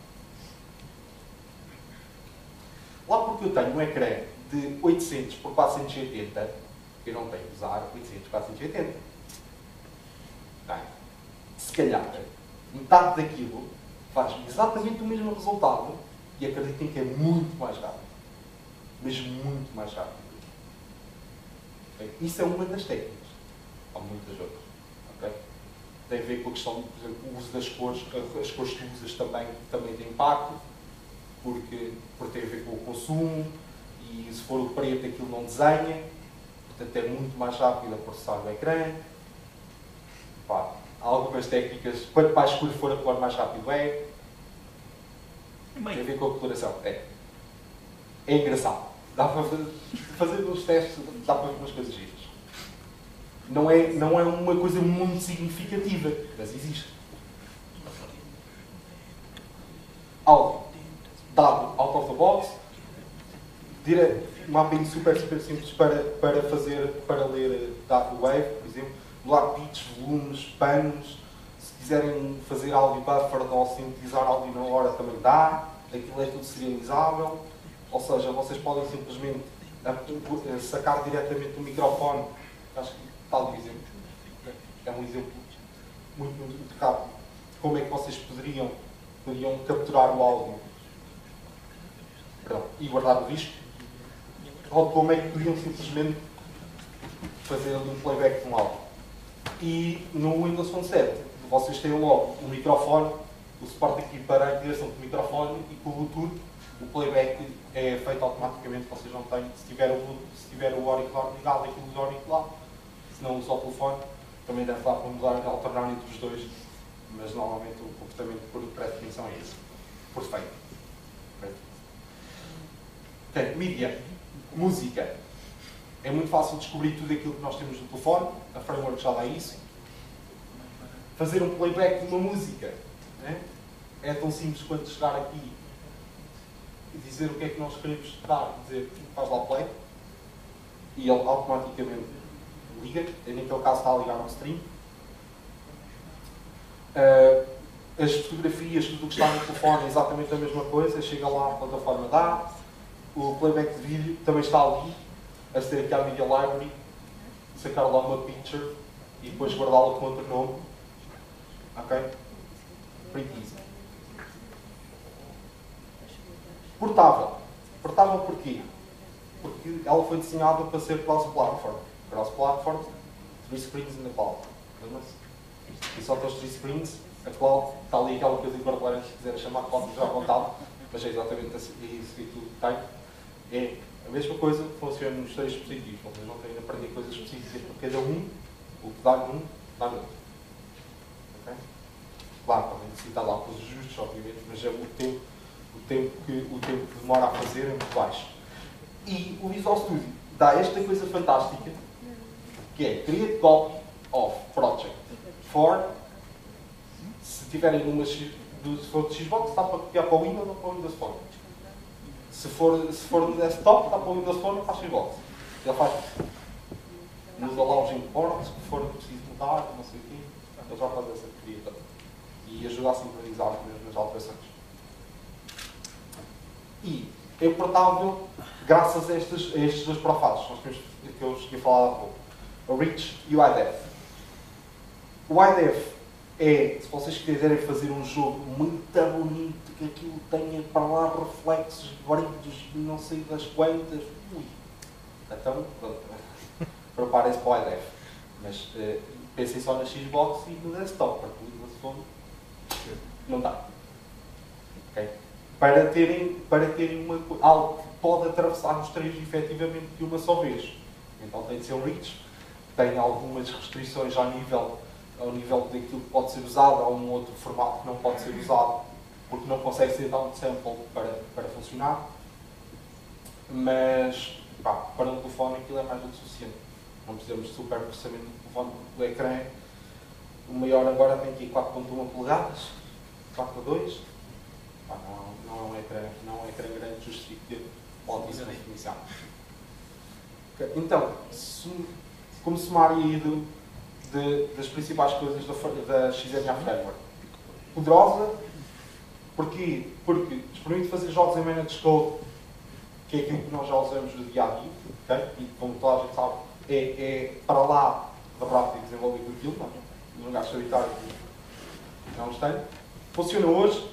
Lá porque eu tenho um ecrã de oitocentos por quatrocentos e oitenta, eu não tenho que usar oitocentos por quatrocentos e oitenta. Bem, se calhar, metade daquilo faz exatamente o mesmo resultado e acreditem que é muito mais rápido. Mas muito mais rápido. Okay? Isso é uma das técnicas. Há muitas outras. Okay? Tem a ver com a questão, por exemplo, o uso das cores. As cores que usas também, também tem impacto, porque, porque tem a ver com o consumo, e se for o preto aquilo não desenha, portanto é muito mais rápido a processar o ecrã. Pá, há algumas técnicas, quanto mais escuro for a cor, mais rápido é. Tem a ver com a coloração. É. É engraçado. Dá para fazer uns testes, dá para ver umas coisas giras. Não é, não é uma coisa muito significativa, mas existe. Áudio. Dado out of the box. Dire, um mapping super, super simples para, para fazer, para ler dado wave, por exemplo. Modular pitch, volumes, panos. Se quiserem fazer áudio buffer ou sintetizar áudio na hora também dá. aquilo é tudo serializável, ou seja, vocês podem simplesmente sacar diretamente do microfone. Acho que tal exemplo é um exemplo muito, muito, muito rápido de como é que vocês poderiam, poderiam capturar o áudio, perdão, e guardar o disco, ou como é que podiam simplesmente fazer ali um playback de um áudio. E no Windows Phone sete, vocês têm logo o microfone, o suporte aqui para a integração do microfone, e com o Bluetooth o playback é feito automaticamente. Vocês não têm, se tiver o, se tiver o auricular ligado, aquilo do auricular, se não usa o telefone, também deve dar para mudar, alternar entre os dois, mas normalmente o comportamento por pré-definição é esse, por defeito. Ok, mídia, música. É muito fácil descobrir tudo aquilo que nós temos no telefone, a framework já dá isso. Fazer um playback de uma música, né? É tão simples quanto chegar aqui e dizer o que é que nós queremos dar, dizer, faz lá play, e ele automaticamente liga, naquele caso está a ligar ao stream. Uh, as fotografias, tudo o que está no telefone é exatamente a mesma coisa, chega lá, a plataforma dá. O playback de vídeo também está ali, aceder aqui à Media Library, sacar lá uma picture e depois guardá-la com outro nome. Ok? Pretty easy. Portável. Portável porquê? Porque ela foi desenhada para ser cross-platform. Cross-platform, three screens in the cloud. Lembra-se? E só tens three screens, a cloud, está ali aquela coisa em paralelas, se quiserem chamar cloud já à vontade, mas é exatamente isso que tudo tem. É a mesma coisa que funciona nos três dispositivos. Vocês não têm de aprender coisas específicas para cada um, o que dá num, dá no outro. Okay? Claro, podem necessitar lá para os ajustes, obviamente, mas é o tempo, o, tempo que, o tempo que demora a fazer é muito baixo. E o Visual Studio dá esta coisa fantástica, que é Create Copy of Project for, se tiverem numa, se for de Xbox, dá para copiar para o Windows ou para o Windows Phone. Se for, se for no desktop, dá para o Windows Phone ou para a Xbox. Ele faz usa lá os imports, que for preciso mudar, não sei o quê. Ele já faz essa porcaria. E ajuda a sincronizar mesmo as alterações. E é portável graças a estes, a estes dois profiles que eu cheguei a falar há pouco. O Rich e o iDev. O iDev é, se vocês quiserem fazer um jogo muito bonito, que aquilo tenha para lá reflexos, brilhos, não sei das quantas, ui, então, preparem-se para o iDev. Mas uh, pensem só na Xbox e no desktop, porque o Windows Phone não dá. Okay? Para terem, para terem uma, algo que pode atravessar os três efetivamente de uma só vez. Então tem de ser um Rich, tem algumas restrições ao nível ao nível daquilo que pode ser usado, há um outro formato que não pode ser usado porque não consegue ser downsample para, para funcionar, mas pá, para um telefone aquilo é mais do que suficiente. Não precisamos de super processamento do telefone, porque o ecrã, o maior agora tem aqui quatro vírgula um polegadas, quatro vírgula dois, pá, não, não é um ecrã, não é um ecrã grande, justifica ter altíssima definição. Okay. Então, como sumário aí do De, das principais coisas da, da X M A Framework. Poderosa, porquê? Porque nos permite fazer jogos em Managed Code, que é aquilo que nós já usamos no dia a dia, okay? E como toda a gente sabe, é, é para lá da prática de desenvolver aquilo, não é? No lugar solitário que não tem. Funciona hoje,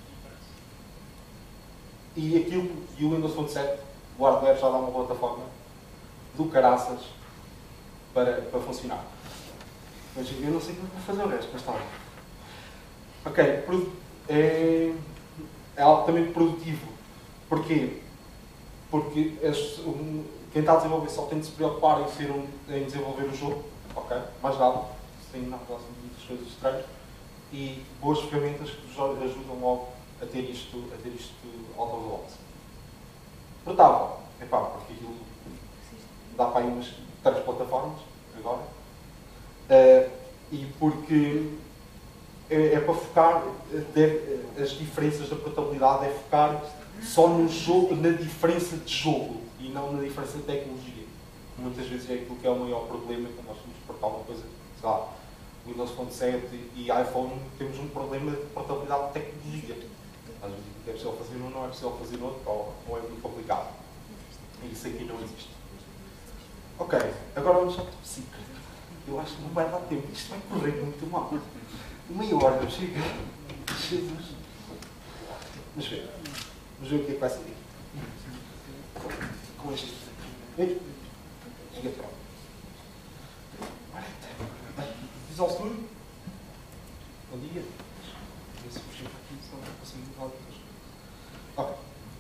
e aquilo, e o Windows Phone sete, o hardware já dá uma plataforma do caraças para, para funcionar. Mas eu não sei como vou fazer o resto, mas está bem. Ok, é, é altamente produtivo. Porquê? Porque este, um, quem está a desenvolver só tem de se preocupar em, ser um, em desenvolver o jogo, ok? Mais nada, sem nada, muitas coisas estranhas. E boas ferramentas que vos ajudam logo a ter isto, a ter isto out of the box. Portável, é pá, porque aquilo dá para aí umas três plataformas agora. Uh, e porque é, é para focar, deve, as diferenças da portabilidade é focar só no jogo, na diferença de jogo e não na diferença de tecnologia. Muitas vezes é aquilo que é o maior problema quando nós temos que portar uma coisa, sei lá, Windows Phone sete e iPhone, temos um problema de portabilidade de tecnologia. Às vezes é possível fazer num, não é possível fazer no outro, ou, ou é muito complicado. E isso aqui não existe. Ok, agora vamos ao top secret. Eu acho que não vai dar tempo. Isto vai correr muito mal. Meia hora, chega. Jesus. Vamos ver. Vamos ver o que é que vai sair. Com este. Ei. Chega pronto. Visual Studio. Bom dia. Ver se fugir aqui, senão não consigo falar de coisas. Ok.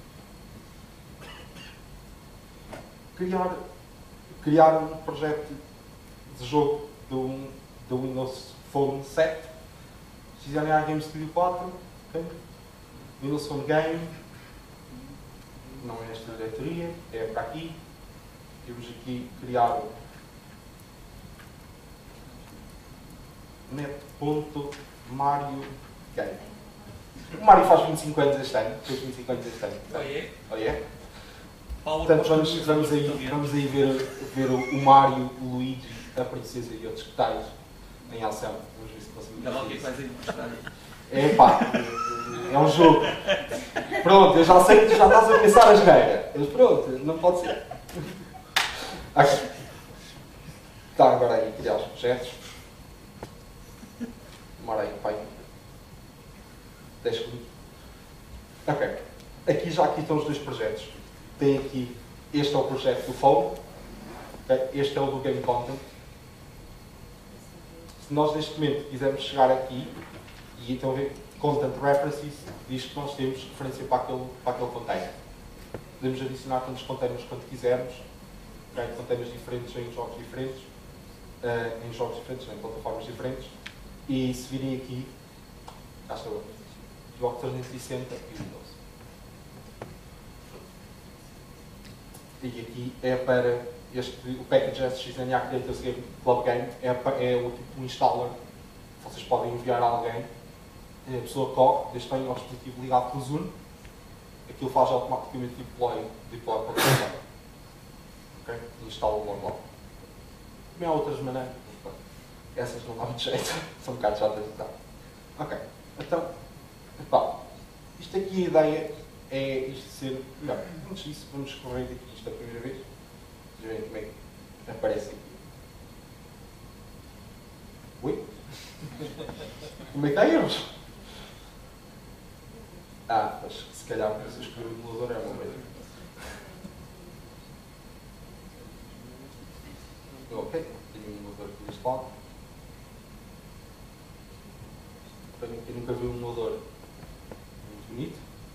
Criar, criar um projeto de jogo do, do Windows Phone sete. X N A Game Studio quatro. Okay. Windows Phone Game. Não é esta diretoria, é para aqui. Temos aqui criar net.mario game. O Mário faz vinte e cinco anos este ano. Fez vinte e cinco anos este ano. Oh, é? Oh, é? Power Portanto, vamos, Power vamos aí, vamos aí ver, ver o, o Mário, o Luigi, a Princesa e outros detalhes em ação. Vamos ver se conseguimos. Ainda mal que é que vais aí mostrar. É pá, é um jogo. Pronto, eu já sei que tu já estás a pensar a geneira. Mas pronto, não pode ser. Ok. Está agora aí a criar os projetos. Demora aí, pai. dez segundos. Ok. Aqui já aqui estão os dois projetos. Tem aqui, este é o projeto do Phone. Okay? Este é o do Game Content. Se nós neste momento quisermos chegar aqui, e então ver Content References, diz que nós temos referência para aquele, para aquele container. Podemos adicionar tantos containers quanto quisermos. Okay? Containers diferentes em jogos diferentes. Uh, em jogos diferentes, em plataformas diferentes. E se virem aqui, cá estou eu. Jogo trezentos e sessenta e Windows. E aqui é para este, o package X N A Creators Game Club Game, é, é o tipo installer. Vocês podem enviar a alguém, a pessoa corre, desde que tenha o dispositivo ligado com o Zoom, aquilo faz automaticamente deploy, deploy para o computador. Ok? E instala logo lá. Também há outras maneiras, essas não dá muito jeito, são um bocado chatas de usar. Ok, então, epá, isto aqui a ideia é isto ser. Não, antes disso, vamos correr aqui isto a primeira vez. Vocês verem como é que aparece aqui. Ui? Como é que há erros? Ah, mas se calhar para se escrever o emulador é uma coisa. Ok, tenho um emulador aqui deste lado. Tenho quem nunca viu um emulador muito bonito.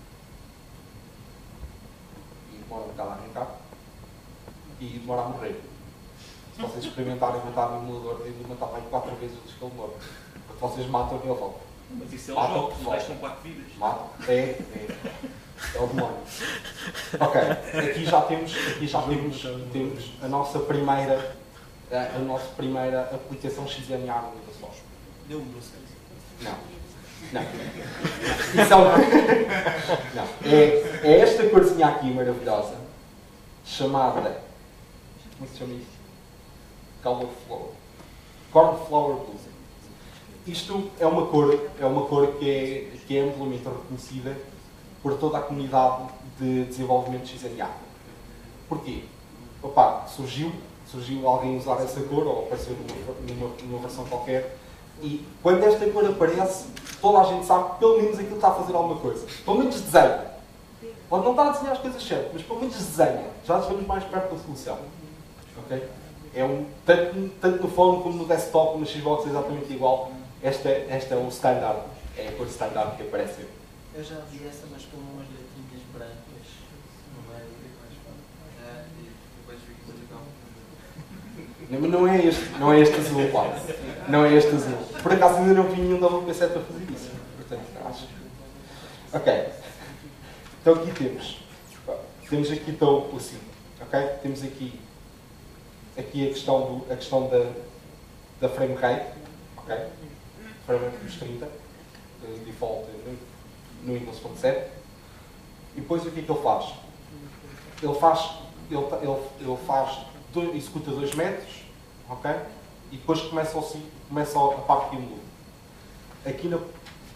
E demora um bocado a arrancar. E demora a morrer. Se vocês experimentarem matar um emulador, devem matar mais quatro vezes antes que ele morre. Porque vocês matam e ele volta. Mas isso é o Matam, jogo, volta. restam quatro vidas. Matam. É, é. É o demónio. Ok, aqui já temos, aqui já temos, temos a nossa primeira, a, a nossa primeira aplicação X N A no Windows Phone. Deu um doce. Não. Não. Isso é, um... Não. É, é esta corzinha aqui maravilhosa, chamada. Como é que se chama isto? Color Flower. Cornflower Blue. Isto é uma cor, é uma cor que é, que é amplamente reconhecida por toda a comunidade de desenvolvimento de X N A. Porquê? Opa, surgiu, surgiu alguém usar essa cor, ou apareceu numa, numa, numa versão qualquer, e quando esta cor aparece, toda a gente sabe que pelo menos aquilo está a fazer alguma coisa. Pelo menos desenha. Pode não estar a desenhar as coisas certas, mas pelo menos desenha. Já estamos mais perto da solução. Ok? É um, tanto, tanto no phone como no desktop, no Xbox é exatamente igual. Esta, esta é o standard, é a cor standard que aparece. Eu já vi essa, mas com umas letrinhas brancas no meio. É, e depois vi que legal. Não, não é este, não é este azul, pá. Não é este azul. Por acaso ainda não vi nenhum Double P sete para fazer isso. Portanto, acho. Ok. Então aqui temos. Temos aqui então o sim. Ok? Temos aqui, aqui a questão, do, a questão da, da frame rate. Ok? Frame rate dos trinta. De default no Windows Phone sete. E depois o que é que ele faz? Ele faz, ele, ele, ele faz dois, executa dois metros, ok? E depois começa, o, começa a parte de mudo. Aqui na,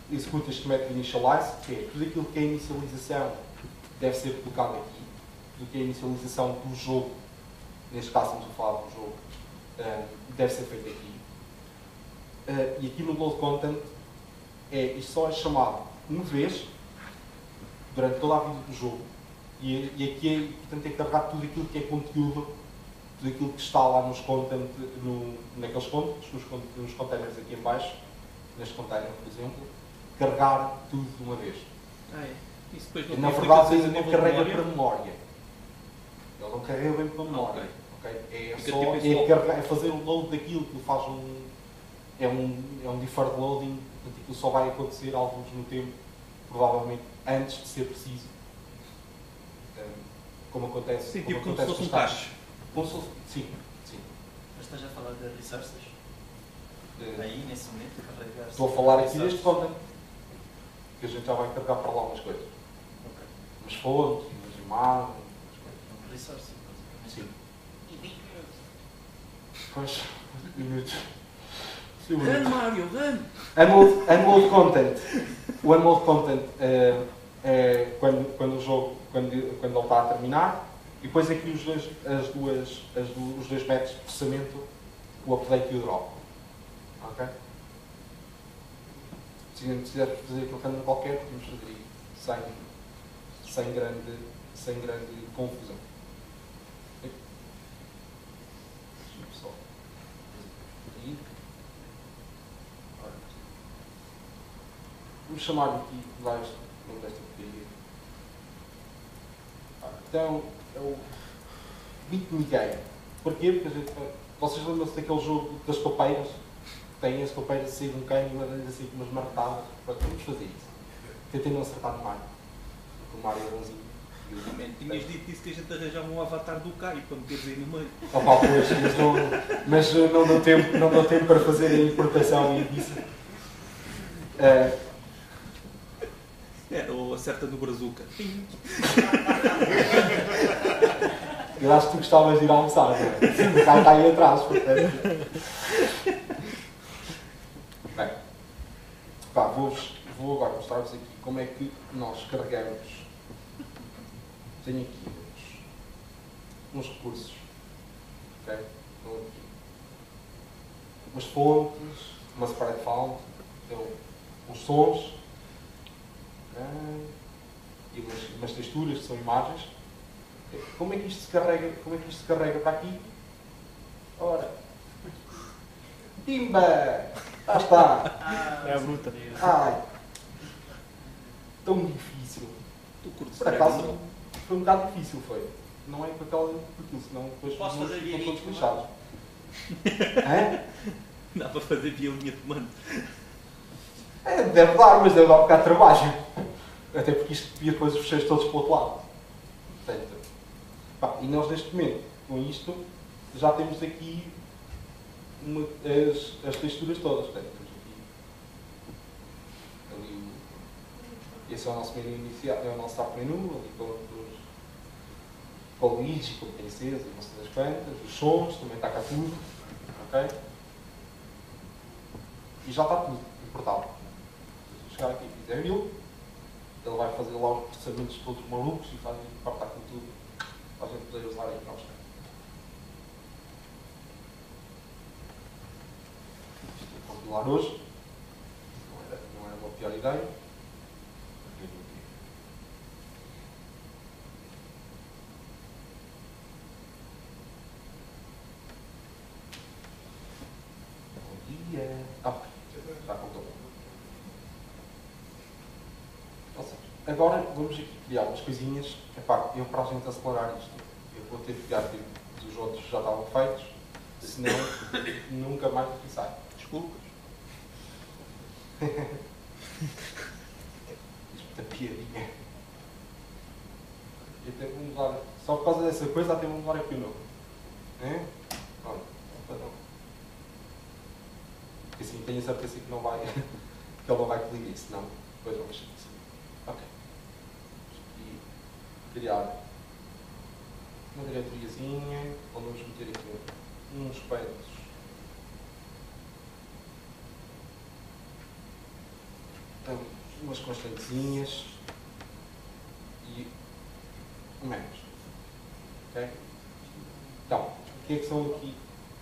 execute este método initialize, que é tudo aquilo que é inicialização deve ser colocado aqui, tudo que é inicialização do jogo, neste caso estamos a falar do jogo, uh, deve ser feito aqui. Uh, e aqui no load content, é, isto só é chamado uma vez, durante toda a vida do jogo, e, e aqui é, portanto, é carregar tudo aquilo que é conteúdo, tudo aquilo que está lá nos content, no, naqueles contos, nos, nos containers aqui em baixo, neste container, por exemplo, carregar tudo de uma vez. Ah, é. Isso depois não Na tem verdade, implicações a ele não nível de carrega memória? para memória. Ele não carrega bem para memória. Ok. Okay? É Fica só tipo esse é, logo. carregar, é fazer o load daquilo que faz um. É um, é um deferred loading, portanto aquilo só vai acontecer alguns no tempo, provavelmente antes de ser preciso. Um, como acontece. Sim, como tipo como se acontece fosse um com os cache. Como se fosse. Sim, sim. Mas estás a falar de resources? Uh, Aí, nesse momento, carregar... Estou a falar aqui resources. deste content, que a gente já vai carregar para lá umas coisas. Ok. Umas fontes, umas imagens, Um resource, basicamente. sim. Pois, minutos. Run, Mário, run! Unload, unload content. O unload content é, é quando, quando o jogo, quando, quando ele está a terminar, e depois aqui os dois, as duas, as do, os dois métodos de processamento, o update e o drop. Ok? Se quiser fazer aquilo random qualquer, podemos fazer sem, sem, grande, sem grande confusão. Deixa-me só fazer aqui. Vamos chamar aqui lá este nome desta porcaria. Ah, então, é o Beat Me Game. Porquê? Porque a gente, vocês lembram-se daquele jogo das copeiras? Tem as copeiras de sair de um cano e mandam-lhes assim com umas marretadas. Pronto, vamos fazer isso. Tentem não acertar no Mario. Porque o Mario é bonzinho. E o- Man, tinhas dito isso que a gente arranjava um avatar do Caio para meteres aí no meio. Opa, pois, mas não, mas não deu tempo, não deu tempo para fazer a importação e isso. Ah, Era o acerta no brazuca. Eu acho que tu gostavas de ir almoçar, não é? O cara está aí atrás, portanto. Bem, pá, vou-vos, vou agora mostrar-vos aqui como é que nós carregamos. Tenho aqui uns, uns recursos, ok? Estão aqui. Umas fontes, uma separate font, então, uns sons, ok? E umas, umas texturas que são imagens. Como é que isto se carrega, como é que isto se carrega para aqui? Ora, timba! Lá está! É a bruta. Ai! Tão difícil. Tu curtes Por acaso, foi um bocado difícil, foi. Não é com aquela, com aquilo, senão depois Posso os meus fazer ficam via todos link, lixados. Hã? Dá para fazer via linha de comando. É, deve dar, mas deve dar um bocado de trabalho. Até porque isto devia depois os fecheiros todos para o outro lado. Portanto, pá, e nós neste momento, com isto, já temos aqui uma, as, as texturas todas. Portanto, temos aqui, ali, o- esse é o nosso menu inicial, é o nosso start menu, ali com, os, com o Luigi, com a princesa e não sei das quantas, os sons, também está cá tudo. Ok? E já está tudo importado. Se eu chegar aqui e fizer mil, ele vai fazer lá os processamentos todos malucos e vai importar com tudo para a gente poder usar aí para os caras. Isto é compilar hoje. Não era, não era uma pior ideia. Bom dia. Ah, já contou. Ou seja, agora vamos aqui criar umas coisinhas. Epá, eu para a gente acelerar isto, eu vou ter que criar tipo, os outros já estavam feitos, senão nunca mais aqui sai. Desculpas. Isto é piadinha. E até vou mudar, só por causa dessa coisa, até vou mudar aqui o nome. É? Pronto, não. Porque assim tenho a certeza que não vai, que ele não vai colidir, senão depois vamos assim. Ok. E criar uma diretoriazinha, onde vamos meter aqui uns quantos Então, umas constantezinhas e um menos. Ok? Então, o que é que são aqui?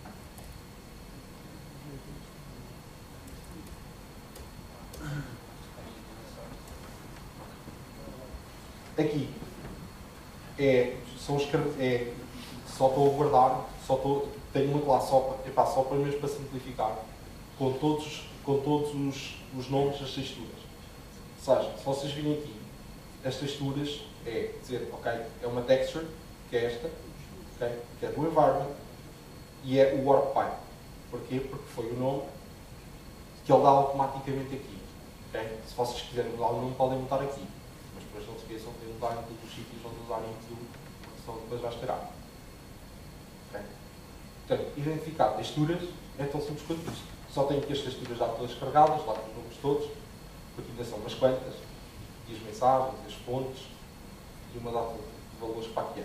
Aqui é, são os, é, só estou a guardar, só estou, tenho uma classe só para, epá, só para mesmo para simplificar, com todos, com todos os, os nomes das texturas. Ou seja, se vocês virem aqui, as texturas é dizer, ok, é uma texture, que é esta, okay, que é do environment, e é o warp pipe. Porquê? Porque foi o nome que ele dá automaticamente aqui. Okay? Se vocês quiserem mudar o nome, podem mudar aqui. Mas depois não se esqueçam de mudar em todos os sítios onde usarem aquilo, porque senão depois vai esperar. Okay? Portanto, identificar texturas é tão simples quanto isto. Só tenho aqui as texturas já todas carregadas, lá com os nomes todos, porque ainda são umas quantas, e as mensagens, as fontes, e uma data de valores para aqui.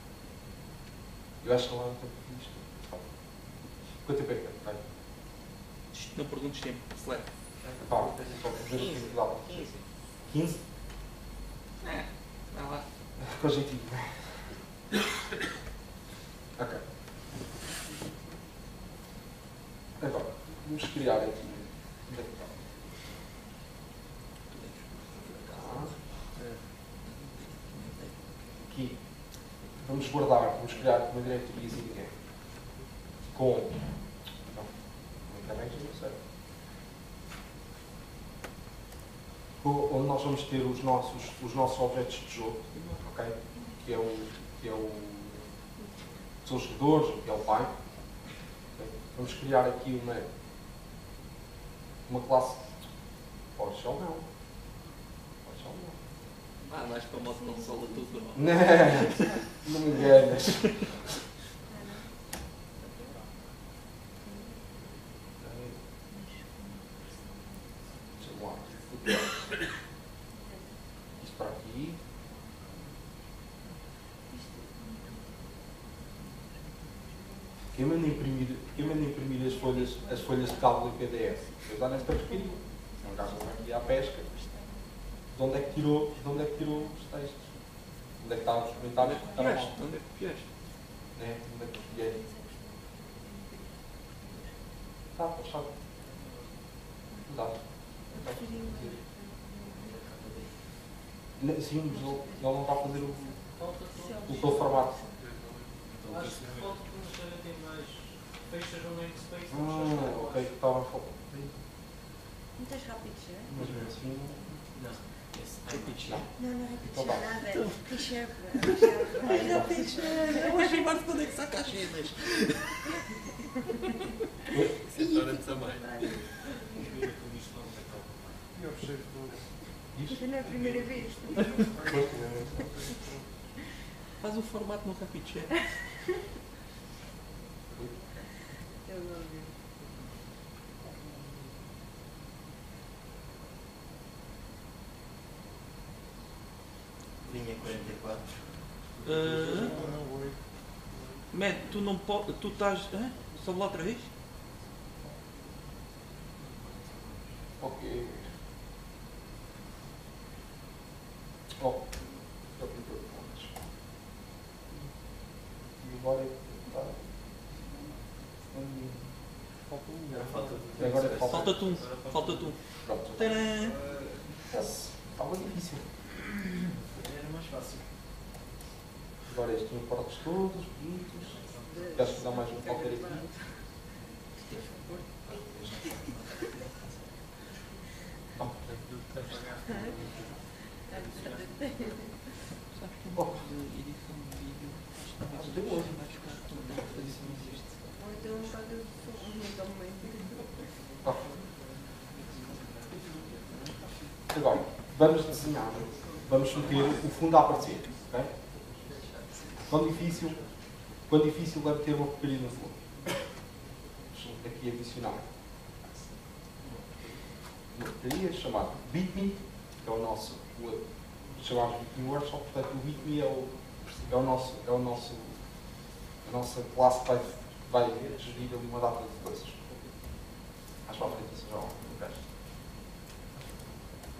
Eu acho que não há muito tempo isto. Quanto tempo é que tem? Não perguntes tempo, Slack. Pá, só para ver o tempo que dá. quinze. quinze? É, vai lá. Com jeitinho. Ok. Agora, vamos criar aqui. Onde é que está? Aqui. Vamos guardar, vamos criar uma diretoria com. Não, não internet não sei. Onde nós vamos ter os nossos, os nossos objetos de jogo, ok? Que é o. Que é o são os jogadores, que é o pai. Okay? Vamos criar aqui uma. Uma classe. Pode ou não. Pode ou não. Ah, mais para o modo consola tudo não. Não, não me enganas. Deixa-me lá. Isto para aqui. Quem manda imprimir, quem manda imprimir as, folhas, as folhas de cálculo em P D F? Eu dá nesta porcaria. Um gajo vai aqui à pesca. De onde é que tirou, de onde é que tirou os textos? Onde é que estavam os comentários? Onde é que copiaste? Onde é que copiaste? É, onde é que copiei? Está, puxado. Não dá. Não, sim, mas ele, ele não está a fazer o, o teu formato. Acho que falta que uma história tem mais fechas no namespace. Ah, ok, estava a falar. Muitas rápidos, não é? Mas mesmo assim, Não. Repetir. Não, não é Então repetição vá. nada. Reserva. Ai, não fiz nada. Eu hoje embarco quando é que saca as cenas. Senhora também. Eu percebo tudo. Isto não é a primeira vez. Faz o formato no Rapid Share. Eu não vi. Linha quarenta e quatro. Uh, Matt, tu não podes. Tu estás. Hã? Sobe lá outra vez? ok. Oh, já pintou pontos. E agora é que está. Falta um. Falta. Agora é que falta. Falta-te um. Falta-te um. Pronto. Tadã! Estava difícil. Era mais fácil. Agora este importa todos, bonitos. Acho que dá mais um qualquer aqui. Oh. Acho que tem hoje. Ou então um bocado de som, muito ao meio. Oh. Agora, vamos desenhar, vamos meter o fundo a aparecer. Okay? Quão difícil, quão difícil deve ter uma porcaria no fundo? Vamos aqui adicionar uma porcaria chamada BitMe, que é o nosso, o, chamamos BitMe Workshop. Portanto, o BitMe é o, é o nosso, é o nosso, a nossa classe que vai, vai gerir ali uma data de coisas. Acho para a frente, isso já é um resto.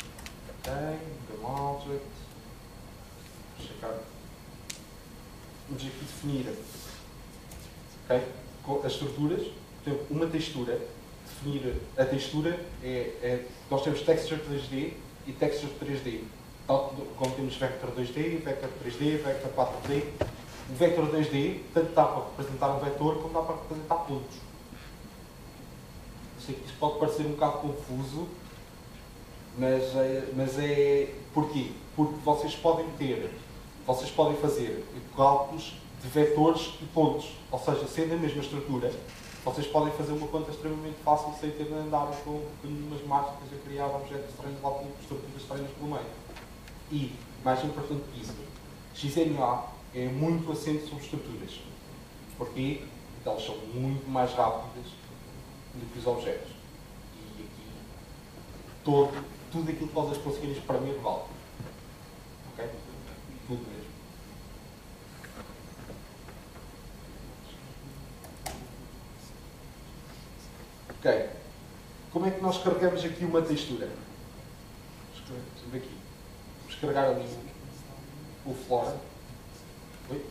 Ok, game object. Checar. Vamos aqui definir, okay, as estruturas. Por exemplo, uma textura. Definir a textura é, é. Nós temos texture dois D e texture três D. Tal como temos vector dois D, vector três D, vector quatro D. O vector dois D tanto dá para representar um vetor como dá para representar pontos. Eu sei que isto pode parecer um bocado confuso, mas é, mas é. Porquê? Porque vocês podem ter, vocês podem fazer cálculos de vetores e pontos. Ou seja, sendo a mesma estrutura, vocês podem fazer uma conta extremamente fácil sem ter de andar com umas mágicas a criar objetos estranhos lá com estruturas estranhas pelo meio. E, mais importante que isso, X N A é muito assente sobre estruturas. Porquê? Porque elas são muito mais rápidas do que os objetos. E aqui, todo, tudo aquilo que vocês conseguirem espremer vale. Ok? Tudo mesmo. Ok. Como é que nós carregamos aqui uma textura? Vamos aqui. Vamos carregar ali o Flora. Oi?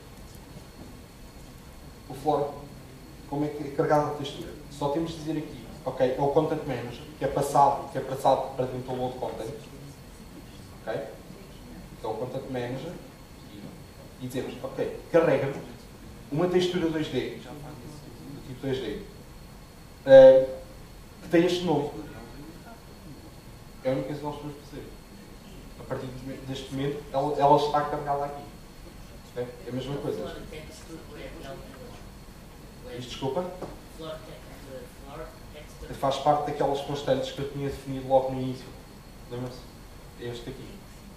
O Flora. Como é que é carregada a textura? Só temos de dizer aqui, ok, é o Content Manager, que é passado, que é passado para dentro do load content. Ok? Então o Content Manager. E dizemos, ok, carrega-me uma textura dois D, do tipo dois D. Uh, que tem este nome. É a única coisa que nós podemos fazer. A partir deste momento, ela, ela está carregada aqui. É a mesma coisa. Isto, desculpa? Faz parte daquelas constantes que eu tinha definido logo no início. Lembra-se? É este aqui.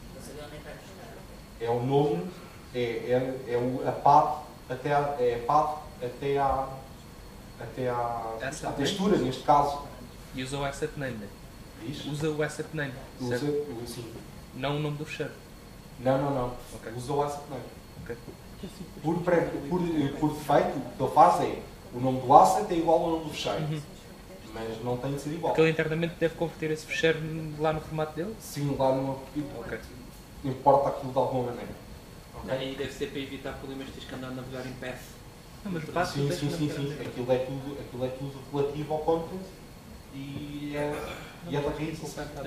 É o nome, é, é, é o, a path até a, é a path até à até à, à textura, neste caso. E usa o asset name, né? Diz? Usa o asset name. Usa, sim. Não o nome do fecheiro. Não, não, não. Okay. Usa o asset name. Okay. Por, pré, por, por defeito, o que ele faz é o nome do asset é igual ao nome do fecheiro. Uhum. Mas não tem de ser igual. Porque ele internamente deve converter esse fecheiro lá no formato dele? Sim, lá no. Ok. Importa aquilo de alguma maneira. Okay? Aí deve ser para evitar problemas de teres que andar a navegar em path. Não, mas o passo sim, sim, sim, sim. Aquilo é, tudo, aquilo é tudo relativo ao content e é, e é da raiz.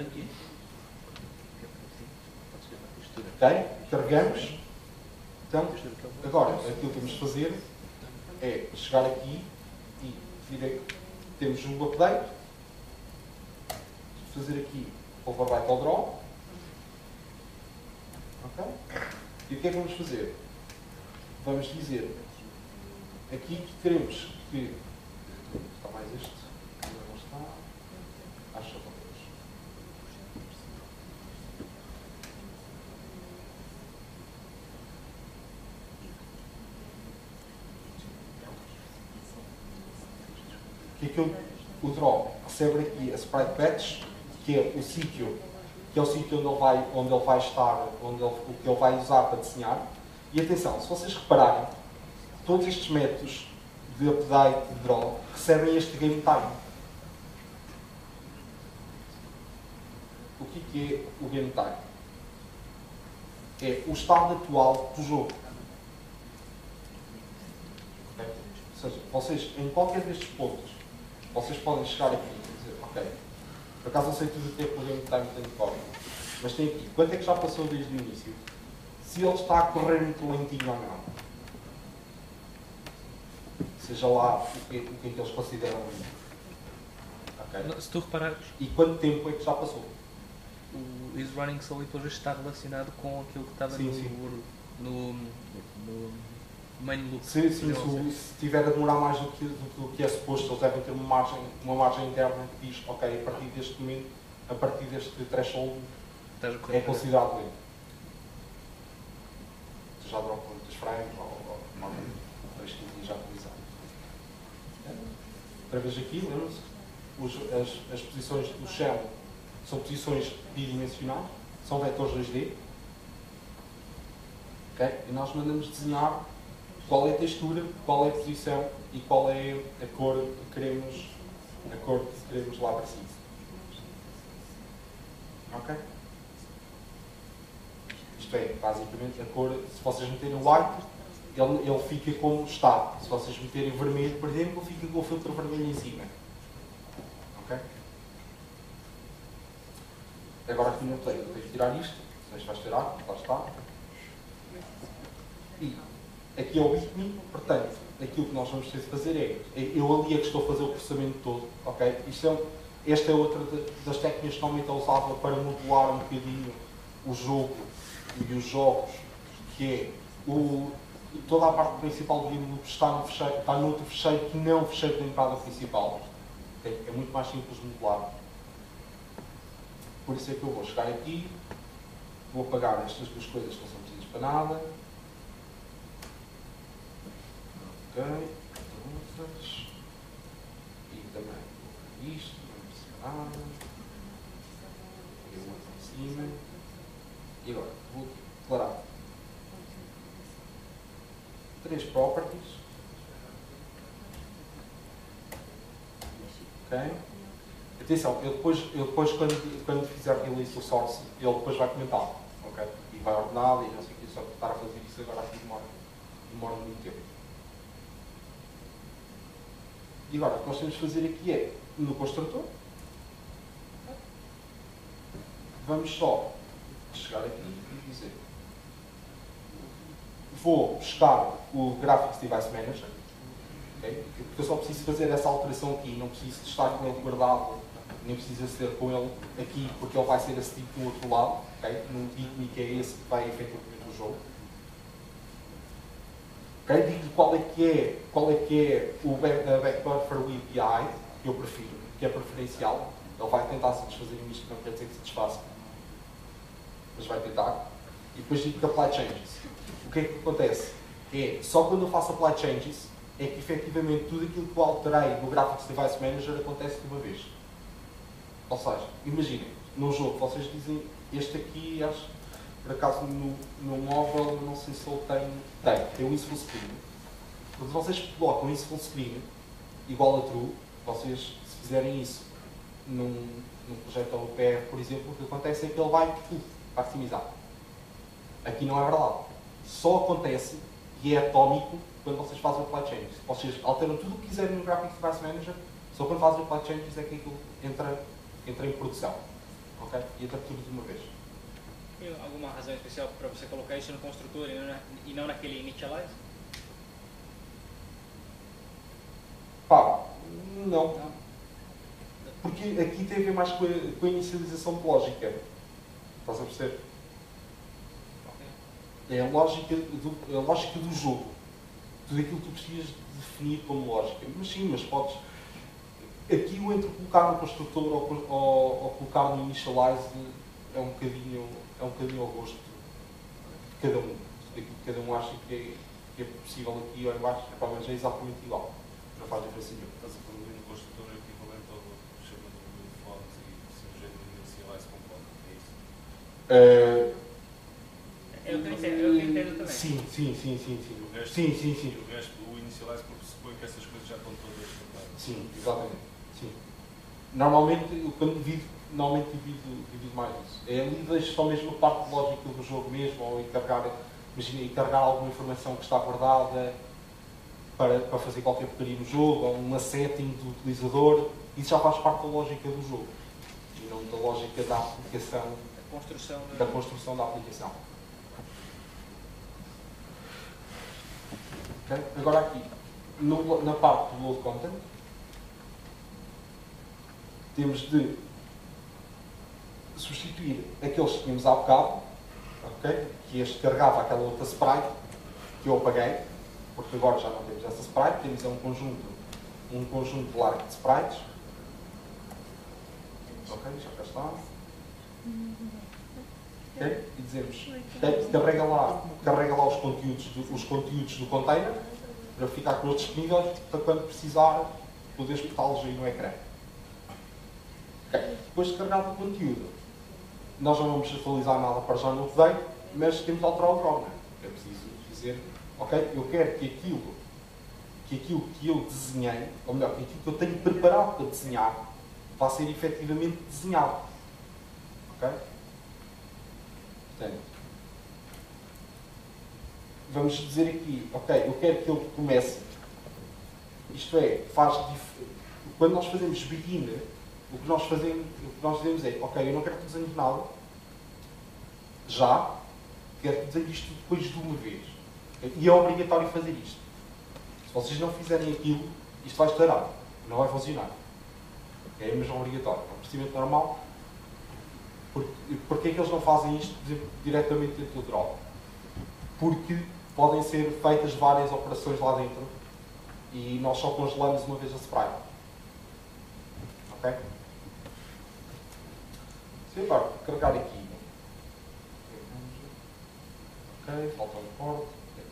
Ok? Carregamos. Então, agora, aquilo que temos de fazer é chegar aqui e vir, temos um update, fazer aqui overwrite ao draw. Ok? E o que é que vamos fazer? Vamos dizer aqui que queremos que. Está mais este? Não está. Acho que não. Que aquilo, o draw recebe aqui a sprite patch, que é o sítio, que é o sítio onde ele vai, onde ele vai estar, onde ele, o que ele vai usar para desenhar. E atenção, se vocês repararem, todos estes métodos de update, de draw, recebem este game time. O que, que é o game time? É o estado atual do jogo. Okay? Ou seja, vocês, em qualquer destes pontos, vocês podem chegar aqui e dizer, ok, por acaso não sei tudo o que é que o game time tem de código, mas tem aqui, quanto é que já passou desde o início? Se ele está a correr muito lentinho ou não. Seja lá o que, o que é que eles consideram lento. Okay? Se tu reparares, e quanto tempo é que já passou? O is running slowly pelo visto está relacionado com aquilo que estava sim, no, sim. no, no main loop. Sim, sim, se, se tiver a demorar mais do que, do que é suposto, eles devem ter uma margem, uma margem interna que diz, ok, a partir deste momento, a partir deste threshold, é considerado lento. Você já dropa muitos frames ou, ou, ou dois quilos já utilizado. Outra vez aqui, lembram-se, as, as posições do shell são posições bidimensionais, são vetores dois D. Okay? E nós mandamos desenhar qual é a textura, qual é a posição e qual é a cor que queremos, a cor que queremos lá para cima. Ok? Isto é, basicamente, a cor, se vocês meterem white, ele, ele fica como está. Se vocês meterem vermelho, por exemplo, fica com o filtro vermelho em cima. Ok? Agora aqui no play, tens de tirar isto. Se vais tirar, lá está. E aqui é o bitme, portanto, aquilo que nós vamos ter de fazer é, eu ali é que estou a fazer o processamento todo, ok? Isto é, esta é outra de, das técnicas que normalmente é usada para modular um bocadinho o jogo e os jogos, que é o, toda a parte principal do game loop está, no fecheiro, está noutro fecheiro que não o fecheiro da entrada principal. Okay? É muito mais simples de modular. Por isso é que eu vou chegar aqui, vou apagar estas duas coisas que não são precisas para nada. Ok, outras. E também isto, não precisa nada. E o outro em cima. E agora, vou aqui declarar três properties. Ok? Atenção, eu depois, eu depois quando, quando fizer release do source, ele depois vai comentar. Ok? E vai ordenar e não sei o que, só que estar a fazer isso agora aqui demora, demora muito tempo. E agora, o que nós temos de fazer aqui é, no construtor, vamos só chegar aqui e dizer, vou buscar o Graphics Device Manager, okay? Porque eu só preciso fazer essa alteração aqui, não preciso de estar com ele guardado, nem preciso aceder com ele aqui, porque ele vai ser acedido do outro lado, okay? No bitme, que é esse que vai efetivamente o jogo. Okay? Digo qual é que é, qual é, que é o Backbuffer A P I que eu prefiro, que é preferencial. Ele vai tentar satisfazer isto, não quer dizer que satisfaça, mas vai tentar. E depois digo que apply changes. O que é que acontece? É, só quando eu faço apply changes, é que efetivamente tudo aquilo que eu alterei no Graphics Device Manager acontece de uma vez. Ou seja, imaginem, num jogo vocês dizem, este aqui, acho, por acaso no, no móvel, não sei se ele tem, tem, tem o isso full screen. Quando vocês colocam isso full screen, igual a true, vocês, se fizerem isso num, num projeto O P R, por exemplo, o que acontece é que ele vai, uh, maximizar. Aqui não é verdade. Só acontece, e é atómico, quando vocês fazem o apply changes. Vocês alteram tudo o que quiserem no Graphics Device Manager, só quando fazem o apply changes é que aquilo entra, entra em produção. Ok? E entra tudo de uma vez. Tem alguma razão especial para você colocar isso no construtor e não, na, e não naquele initialize? Pá, não. não. Porque aqui tem a ver mais com a, com a inicialização de lógica. Estás a perceber? É a lógica do, a lógica do jogo. Tudo aquilo que tu precisas definir como lógica. Mas sim, mas podes... Aqui o entre colocar no construtor ou, ou, ou colocar no initialize é um bocadinho, é um bocadinho ao gosto de cada um. Daquilo que cada um acha que é, que é possível aqui ou em baixo, é, mas é exatamente igual. Não faz diferença nenhuma. Estás a falar no construtor equivalente ao chama do fonte e simplesmente inicialize com ponto, é isso? Uh, Eu que entendo, eu que entendo também. Sim, sim, sim, sim, sim. O resto, sim, sim, sim. O resto, o inicialize pressupõe que essas coisas já estão todas preparadas. Sim, exatamente. Sim. Normalmente, quando divido, normalmente divido, divido mais isso. É ali deixo só mesmo a parte lógica do jogo mesmo, ou encarregar, imagina, encarregar alguma informação que está guardada para, para fazer qualquer porcaria no jogo, ou uma setting do utilizador, isso já faz parte da lógica do jogo. E não da lógica da aplicação, A construção da construção da aplicação. Okay? Agora aqui, no, na parte do load content, temos de substituir aqueles que tínhamos há bocado, okay? Que este carregava aquela outra sprite, que eu apaguei, porque agora já não temos essa sprite, temos um conjunto, um conjunto largo de sprites. Ok, já cá está. Okay? E dizemos, carrega lá, carrega lá os conteúdos, do, os conteúdos do container para ficar com eles disponíveis para quando precisar poder exportá-los aí no ecrã. Okay. Depois de carregado o conteúdo, nós não vamos atualizar nada para já no update, mas temos de alterar o drone. É preciso dizer, ok, eu quero que aquilo, que aquilo que eu desenhei, ou melhor, que aquilo que eu tenho preparado para desenhar, vá ser efetivamente desenhado. Ok? Portanto, vamos dizer aqui, ok, eu quero que ele comece, isto é, faz dif... quando nós fazemos begin, o que nós fazemos, o que nós dizemos é, ok, eu não quero que desenhes nada, já, quero que desenhes isto depois de uma vez. E é obrigatório fazer isto. Se vocês não fizerem aquilo, isto vai estourar, não vai funcionar. É mesmo obrigatório, é um procedimento normal. Porquê é que eles não fazem isto diretamente dentro do draw? Porque podem ser feitas várias operações lá dentro e nós só congelamos uma vez a spray. Ok? Se eu agora carregar aqui, ok, falta um import.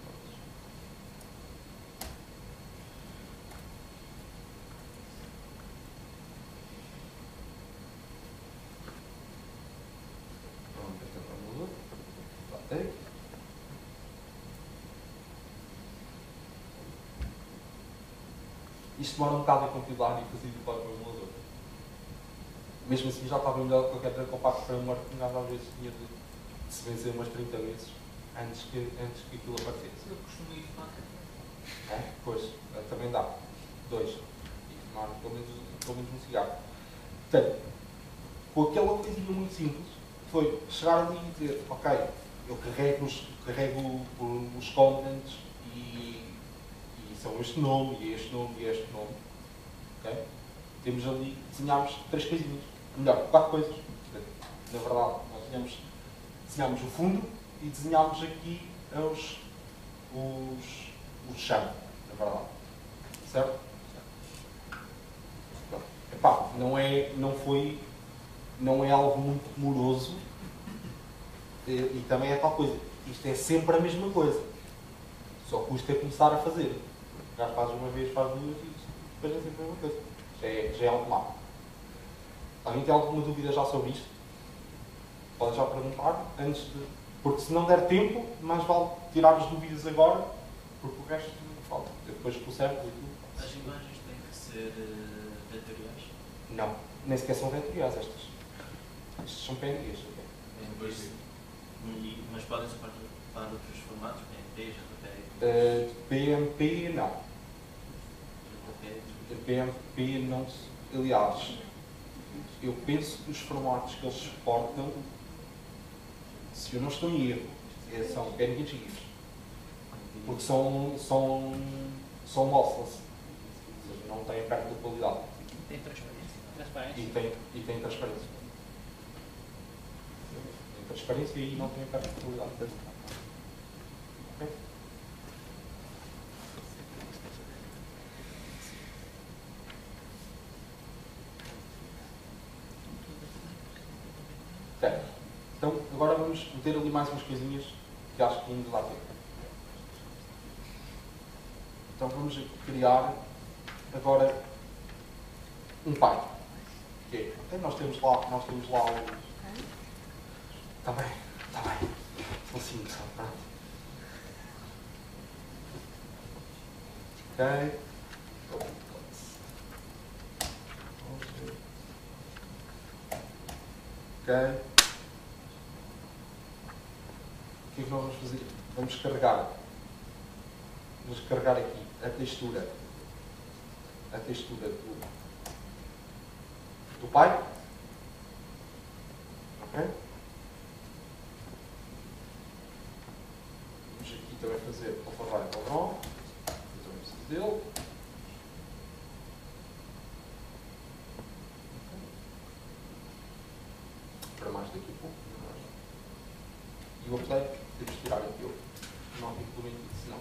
Isto demora um bocado a compilar e fazer para o emulador. Mesmo assim já estava melhor que qualquer Compact Framework que às vezes tinha de, de se vencer umas trinta vezes antes que, antes que aquilo aparecesse. Eu costumo ir para a É? Pois, também dá. Dois. E fumar pelo menos, pelo menos um cigarro. Portanto, com aquela coisinha muito simples, foi chegar ali e dizer, ok, eu carrego os, carrego os components e são este nome, e este nome, e este nome. Okay? Temos ali, desenhámos três coisinhas. Melhor, quatro coisas. Na verdade, nós desenhámos, desenhámos o fundo e desenhámos aqui os, os, o chão, na verdade. Certo? Epá, não, é, não foi, não é algo muito moroso e, e também é tal coisa. Isto é sempre a mesma coisa. Só custa é começar a fazer. Já fazes uma vez, faz duas e depois é sempre a mesma coisa. Já é, já é automático. Alguém tem alguma dúvida já sobre isto? Pode já perguntar antes de. Porque se não der tempo, mais vale tirar as dúvidas agora, porque o resto não falta. Depois com o certo e tudo. As imagens têm que ser uh, vetoriais? Não, nem sequer são vetoriais estas. Estes são P N Gs. Depois, mas podem ser para, para outros formatos? P N P, J P G? Uh, P M P não. P M P não se. Aliás, eu penso que os formatos que eles suportam, se eu não estou em erro, são P N Gs e GIFs. Porque são, são, são lossless. Ou seja, não têm perda de qualidade. Tem transparência. transparência. E tem, e tem transparência. Tem transparência e não tem perda de qualidade. Ok? Então, agora vamos meter ali mais umas coisinhas que acho que ainda dá tempo. Então vamos criar agora um pai. Que é, okay, nós temos lá, nós temos lá o. Está bem, está bem. São cinco, só, pronto. Ok. Ok. O que é que nós vamos fazer? Vamos carregar. Vamos carregar aqui a textura. A textura do, do pai. Ok? Vamos aqui também fazer o formato do draw. Eu também preciso dele. Para mais daqui a pouco. E o update. Temos que tirar aqui o não implemento, senão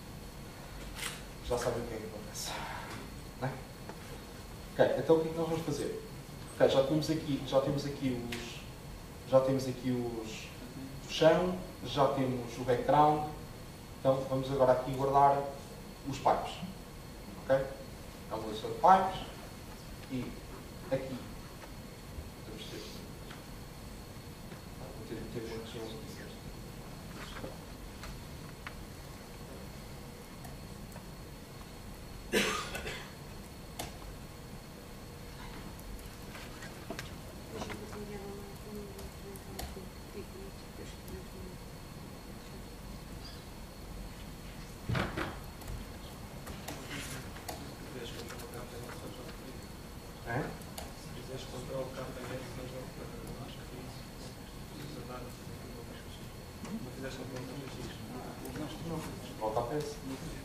já sabem o que é que acontece. Não é? Ok, então o que é que nós vamos fazer? Ok, já temos aqui, já temos aqui os. Já temos aqui os. O chão, já temos o background. Então vamos agora aqui guardar os pipes. Ok? É uma lista de pipes e aqui vamos ter. Vou ter que ter uma região. É? Se quiseres comprar o carro da guerra, mas não para acho que isso. Precisa dar não fizeste uma pergunta disto. Volta a peça.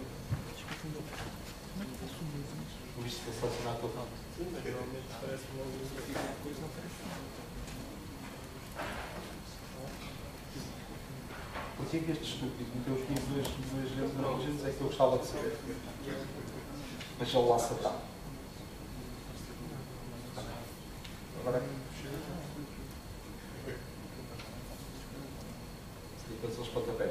O visto de selecionar todo. Sim, mas realmente parece logo uma coisa não parece. Porquê que este estúpido meteu os filhos duas, duas vezes na Origins é que eu gostava de saber. Mas ele lá está. Agora explica os pontapés.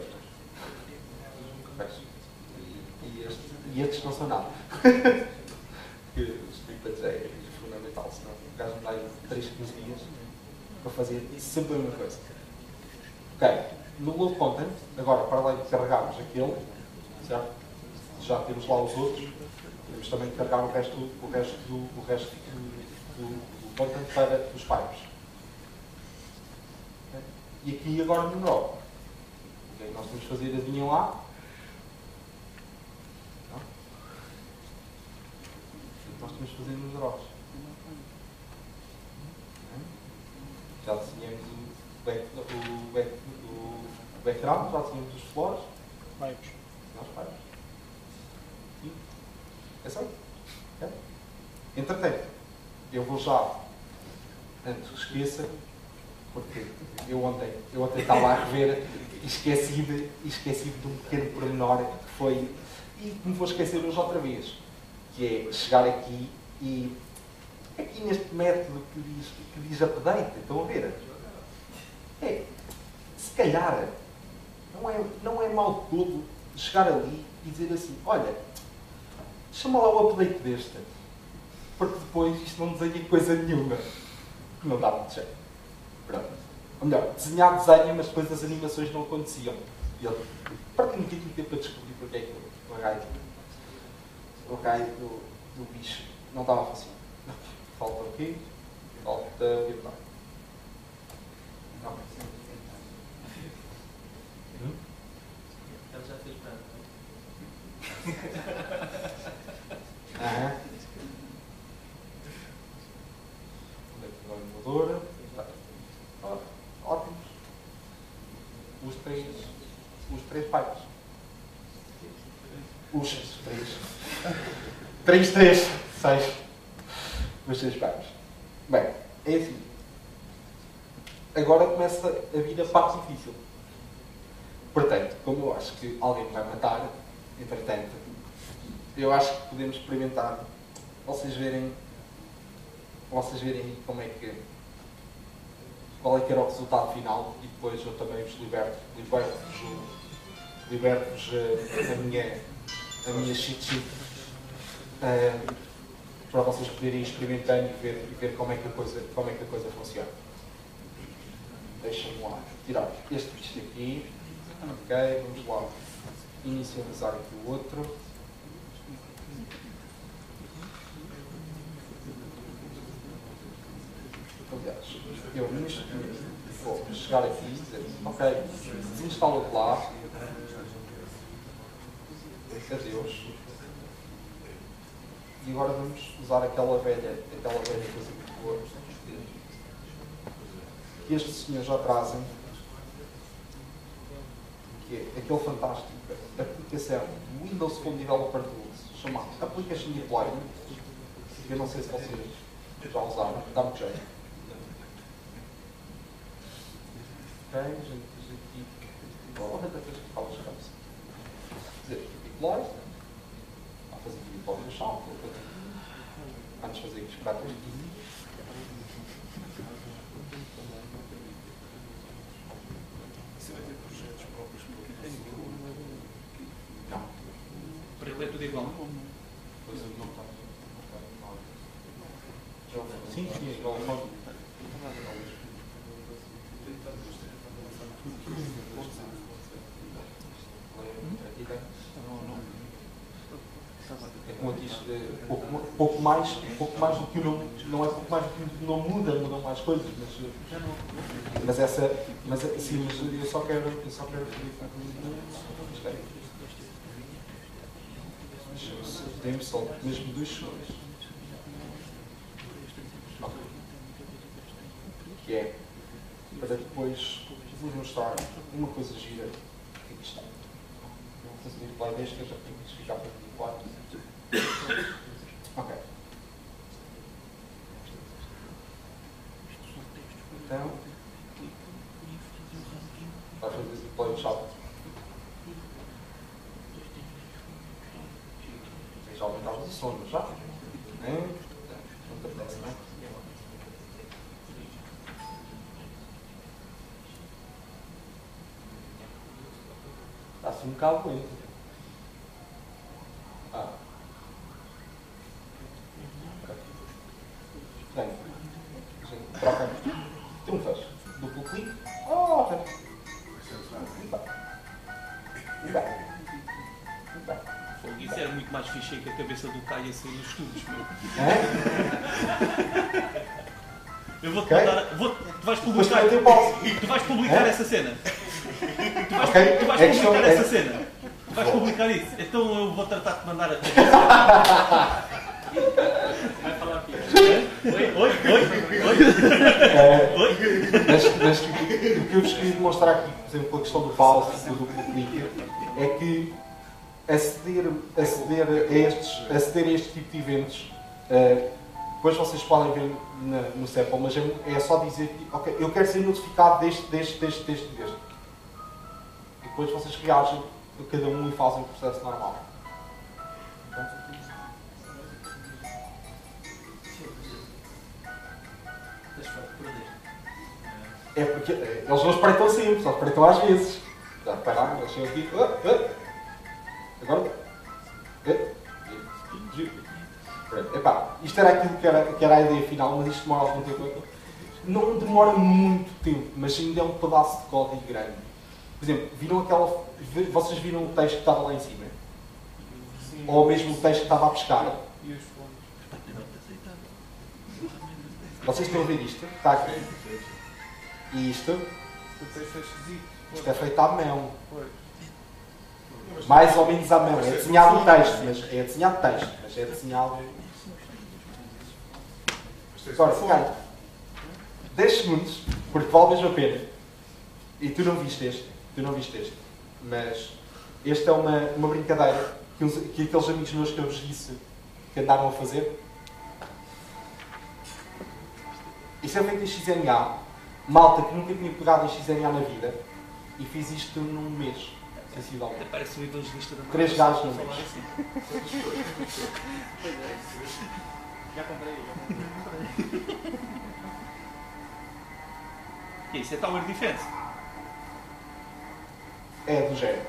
E, este, e estes não são nada. Porque os tripas é fundamental, senão o gajo me dá aí três, quinze dias para fazer sempre a mesma coisa. Ok. No load content, agora para além de carregarmos aquele, certo? Já temos lá os outros, temos também de carregar o resto, o resto, do, o resto do, do, do content para os pipes. Okay? E aqui agora no draw. O que é que nós temos de fazer? Adivinhem lá? Não? O que nós temos de fazer nos draws? Já desenhamos o back, o back, o background, já desenhamos os flores. Pipes. Nós pipes. E é só. É? Entretanto, eu vou já, antes que esqueça, porque eu ontem, eu ontem estava a rever e esqueci-me esqueci de um pequeno pormenor que foi, e me vou esquecer hoje outra vez, que é chegar aqui e aqui neste método que diz, que diz update, estão a ver? É, se calhar, não é, não é mal todo chegar ali e dizer assim, olha, chama lá o update deste, porque depois isto não desenha coisa nenhuma, que não dá muito jeito. Pronto. Ou melhor, desenhar desenha, mas depois as animações não aconteciam. E ele, perdi muito tempo para descobrir porque é que o raio, o raio do, do bicho não estava a funcionar. Falta o quê? Falta virtual. Não. Hum? Ele já fez branco. Aham. Onde é que vai o emulador? Ó, ótimos. Os três. Os três pipes. Os três. Três, três, seis. Os três pipes. Bem, é assim. Agora começa a vir a parte difícil. Portanto, como eu acho que alguém me vai matar, entretanto, eu acho que podemos experimentar, vocês verem, vocês verem como é que, qual é que era o resultado final e depois eu também vos liberto, liberto-vos liberto-vos a, a minha, a minha cheat sheet uh, para vocês poderem ir experimentando e ver, e ver como, é que a coisa, como é que a coisa funciona. Deixem-me lá tirar este bicho aqui. Ok, vamos lá inicializar aqui o outro. Aliás, eu neste momento vou chegar aqui e dizer, ok, desinstala de lá. Adeus. E agora vamos usar aquela velha, aquela velha coisa que boa que estes senhores já trazem, que é aquele fantástico aplicação Windows Phone Developer Tools chamado Application Deployment, que eu não sei se vocês já usaram, dá muito jeito. Ok, a gente diz aqui, oh, até fez que fala as coisas. Dizer, deploy, a fazer aqui deploy no chão, antes de fazer aqui os pratos aqui. Para ele é tudo igual. Pois não está. Sim, sim, é igual. É como eu disse, é, pouco, pouco, mais, pouco mais do que o nome, não é pouco mais do que o nome muda, mudam mais coisas, mas, mas essa, mas sim, mas eu só quero, eu só quero isto é. Temos só mesmo dois sons. é, para depois vos mostrar uma coisa gira que aqui está. Vou fazer o play deste, eu já tenho que ficar para aqui, claro. Ok. Então, vai fazer o play do chat. Já aumentava o som, já? É? Não te apetece, não é? Está-se um bocado lento. Ah. Ok. Bem, gente, troca. Tem um flash. Duplo clique. Oh, ok. E vai. E vai. E vai. Isso era muito mais fixe que a cabeça do Caio a sair nos estudos, meu. É? Eu vou-te Ok. mandar. Vou, tu vais Mas publicar. também tem pausa. Tu vais publicar É? essa cena. Tu vais, Ok. tu vais É questão- publicar é- essa cena. Tu vais Vou. publicar isso. Então eu vou tratar de mandar a cabeça. Vai falar pior. Oi, oi, oi, oi. É, Oi. mas, mas o que eu vos queria demonstrar aqui, por exemplo, com a questão do pause e do duplo clique, é que aceder, aceder, a, estes, aceder a este tipo de eventos, uh, depois vocês podem ver na, no Sample, mas é, é só dizer que, ok, eu quero ser notificado deste, deste, deste, deste, deste. E depois vocês reagem a cada um e fazem o processo normal. É porque eh, eles não espreitam sempre, só espreitam às vezes. Já repararam? Eles chegam aqui. Ah, ah. Agora. Ah. Pronto. Epá, isto era aquilo que era, que era a ideia final, mas isto demora algum tempo. Não demora muito tempo, mas ainda é um pedaço de código grande. Por exemplo, viram aquela. Vocês viram o texto que estava lá em cima? Sim. Ou mesmo o texto que estava a pescar? E os fones? Vocês estão a ver isto? Está aqui. E isto? O texto é esquisito. Isto é feito à mão. Pois. Mais ou menos à mão. É desenhado o texto, mas é desenhado texto, mas é desenhado. Agora, cara, dez segundos, porque vale mesmo a pena. E tu não viste este, tu não viste este, mas esta é uma, uma brincadeira que, uns, que aqueles amigos meus que eu vos disse que andaram a fazer. Isto é feito em X N A. Malta que nunca tinha pegado em X N A na vida e fiz isto num mês, sensivelmente. Parece um evangelista da Três gajos no mês. assim. Já comprei, já comprei. Que isso é Tower Defense? É do género.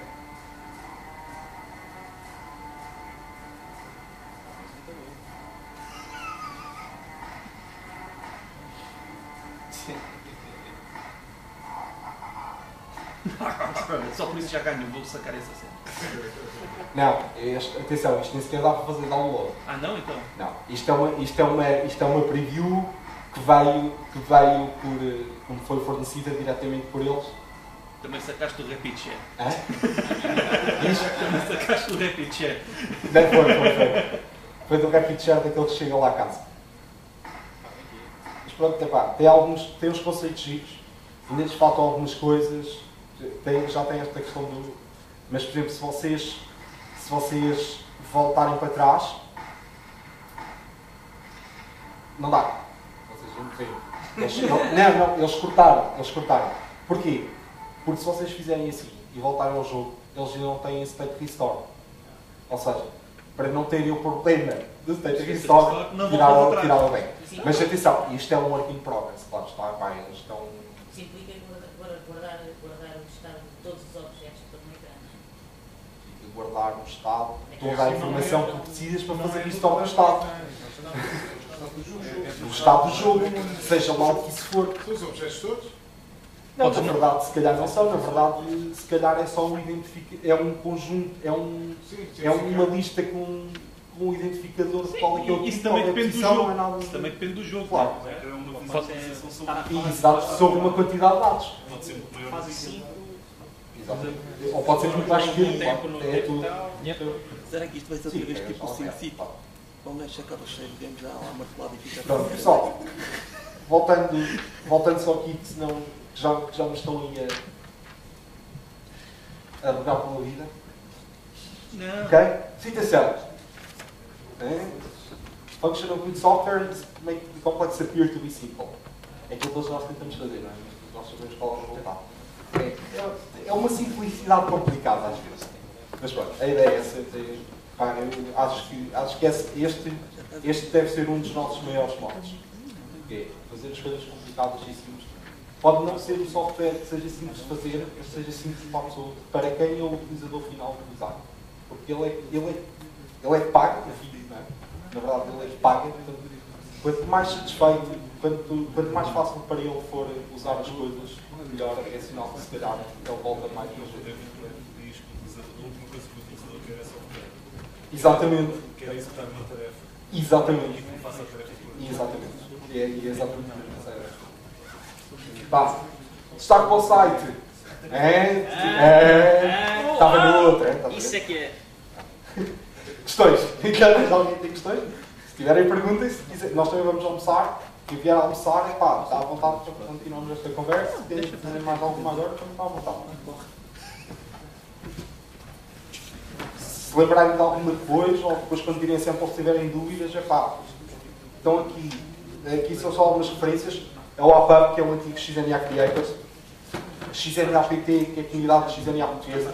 Só por isso já ganho, vou sacar essa cena. Não, este, atenção, isto nem sequer dá para fazer download. Ah não, então? Não, isto é uma, isto é uma, isto é uma preview que veio, que veio por, eh, como foi fornecida diretamente por eles. Também sacaste o Rapid Share. Hã? Isto? Também sacaste o Rapid Share. Não, foi, foi, foi. Foi do Rapid Share daquele que chega lá a casa. Mas pronto, epá, tem, alguns, tem uns conceitos giros, ainda lhes faltam algumas coisas, tem, já tem esta questão do... Mas, por exemplo, se vocês, se vocês voltarem para trás, não dá. Vocês não têm. Eles, não, não, eles cortaram, eles cortaram. Porquê? Porque se vocês fizerem assim e voltarem ao jogo, eles ainda não têm state restore. Ou seja, para não terem o problema do state restore, tiraram, tiraram bem. Mas atenção, isto é um work in progress, claro está, vai, eles estão... Isso implica guardar, guardar, guardar o estado de todos os objetos que estão no ecrã. E guardar no estado toda a informação que tu precisas para fazer restore do estado. O estado do jogo, seja lá o que isso for. São os objetos todos? Não, na verdade, se calhar não são, na verdade, se calhar é só um identificador, é um conjunto, é, um, Sim, é uma lista com, com um identificador de qual é que é o Isso tipo, também qual é a depende do posição, jogo. não é nada Isso de- também depende do jogo. Claro. É uma Pode informação ser- sobre- tá- E isso dá sobre uma quantidade de dados. Pode ser muito maior. Fase cinco, Exatamente. Ou pode ser muito mais que no isso, tempo, no é tempo e tudo. tal. Será que isto vai ser outra Sim, vez é, tipo o é, SimCity? é. Um gajo acaba cheio de games já lá martelado e fica... Pronto, pessoal, voltando, voltando só aqui, que senão que já, que já me estão aí a, a rogar pela vida. Não. Ok? Citação. É? Functional good software is make the complex appear to be simple. É aquilo que nós tentamos fazer, não é? Nós sabemos qual é o resultado. É, é uma simplicidade complicada às vezes. Mas pronto, a ideia é essa. É, pá, eu acho que, acho que este, este deve ser um dos nossos maiores modos. É fazer as coisas complicadas e simples. Pode não ser um software que seja simples de fazer, mas seja simples para a pessoa, para quem é o utilizador final de usar. Porque ele é, ele é, ele é que paga, enfim, não é? Na verdade ele é que paga, portanto, quanto mais satisfeito, quanto, quanto mais fácil para ele for usar as coisas, melhor é sinal que se calhar ele volta mais uma vez. Exatamente. Que era executar uma tarefa. Exatamente. Não faça a tarefa. Exatamente. E é, e é exatamente isso. Pá, destaque para o site. É? É? Estava no outro, é? Isso é que é. Questões? Querem alguém tem questões? Se tiverem perguntas, se quiser, nós também vamos almoçar. Quem vier almoçar, é pá, está à vontade para continuarmos esta conversa. Se querem fazer mais alguma agora, também está à vontade. Se lembrarem de alguma depois, ou depois quando virem sempre ou se tiverem dúvidas, é pá, estão aqui. Aqui são só algumas referências. É o A P U P, que é o antigo X N A Creators. X N A P T, que é a comunidade de X N A portuguesa.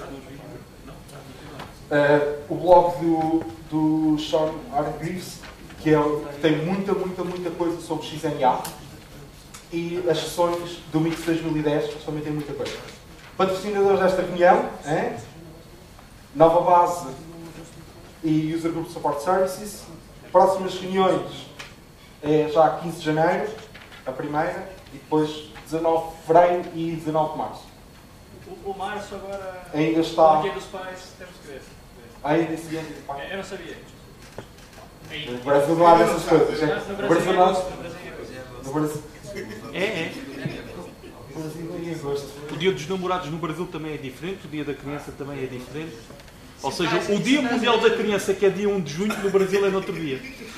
Uh, o blog do, do Sean Hargreaves, que, é, que tem muita, muita, muita coisa sobre X N A. E as sessões do Mix dois mil e dez, que também tem muita coisa. Patrocinadores desta reunião, é? Nova Base e User Group Support Services. Próximas reuniões é já quinze de janeiro, a primeira, e depois dezanove de fevereiro e dezanove de março. O, o março agora. Ainda está. O dia dos pais, temos que ver. Ainda esse dia dos pais. Eu não sabia. No Brasil não há dessas coisas. No No Brasil Brasil não há. no Brasil é coisa. No Brasil. É, é. No Brasil é em agosto. O dia dos namorados no Brasil também é diferente, o dia da criança também é diferente. Ou seja, o dia mundial da criança, que é dia um de junho, no Brasil é no outro dia.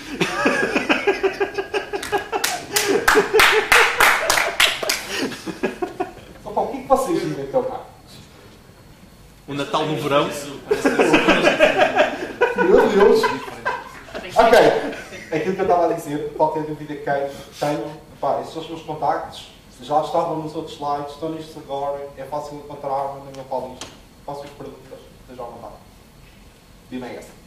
Opa, o que é que vocês dizem então cá? O Natal no verão. Meu Deus! Ok, aquilo que eu estava a dizer, qualquer dúvida que tenham, pá, esses são os meus contactos, já estavam nos outros slides, estão nestes agora, é fácil encontrar, mandem-me para o lixo, façam as perguntas, estejam à vontade. Dime essa.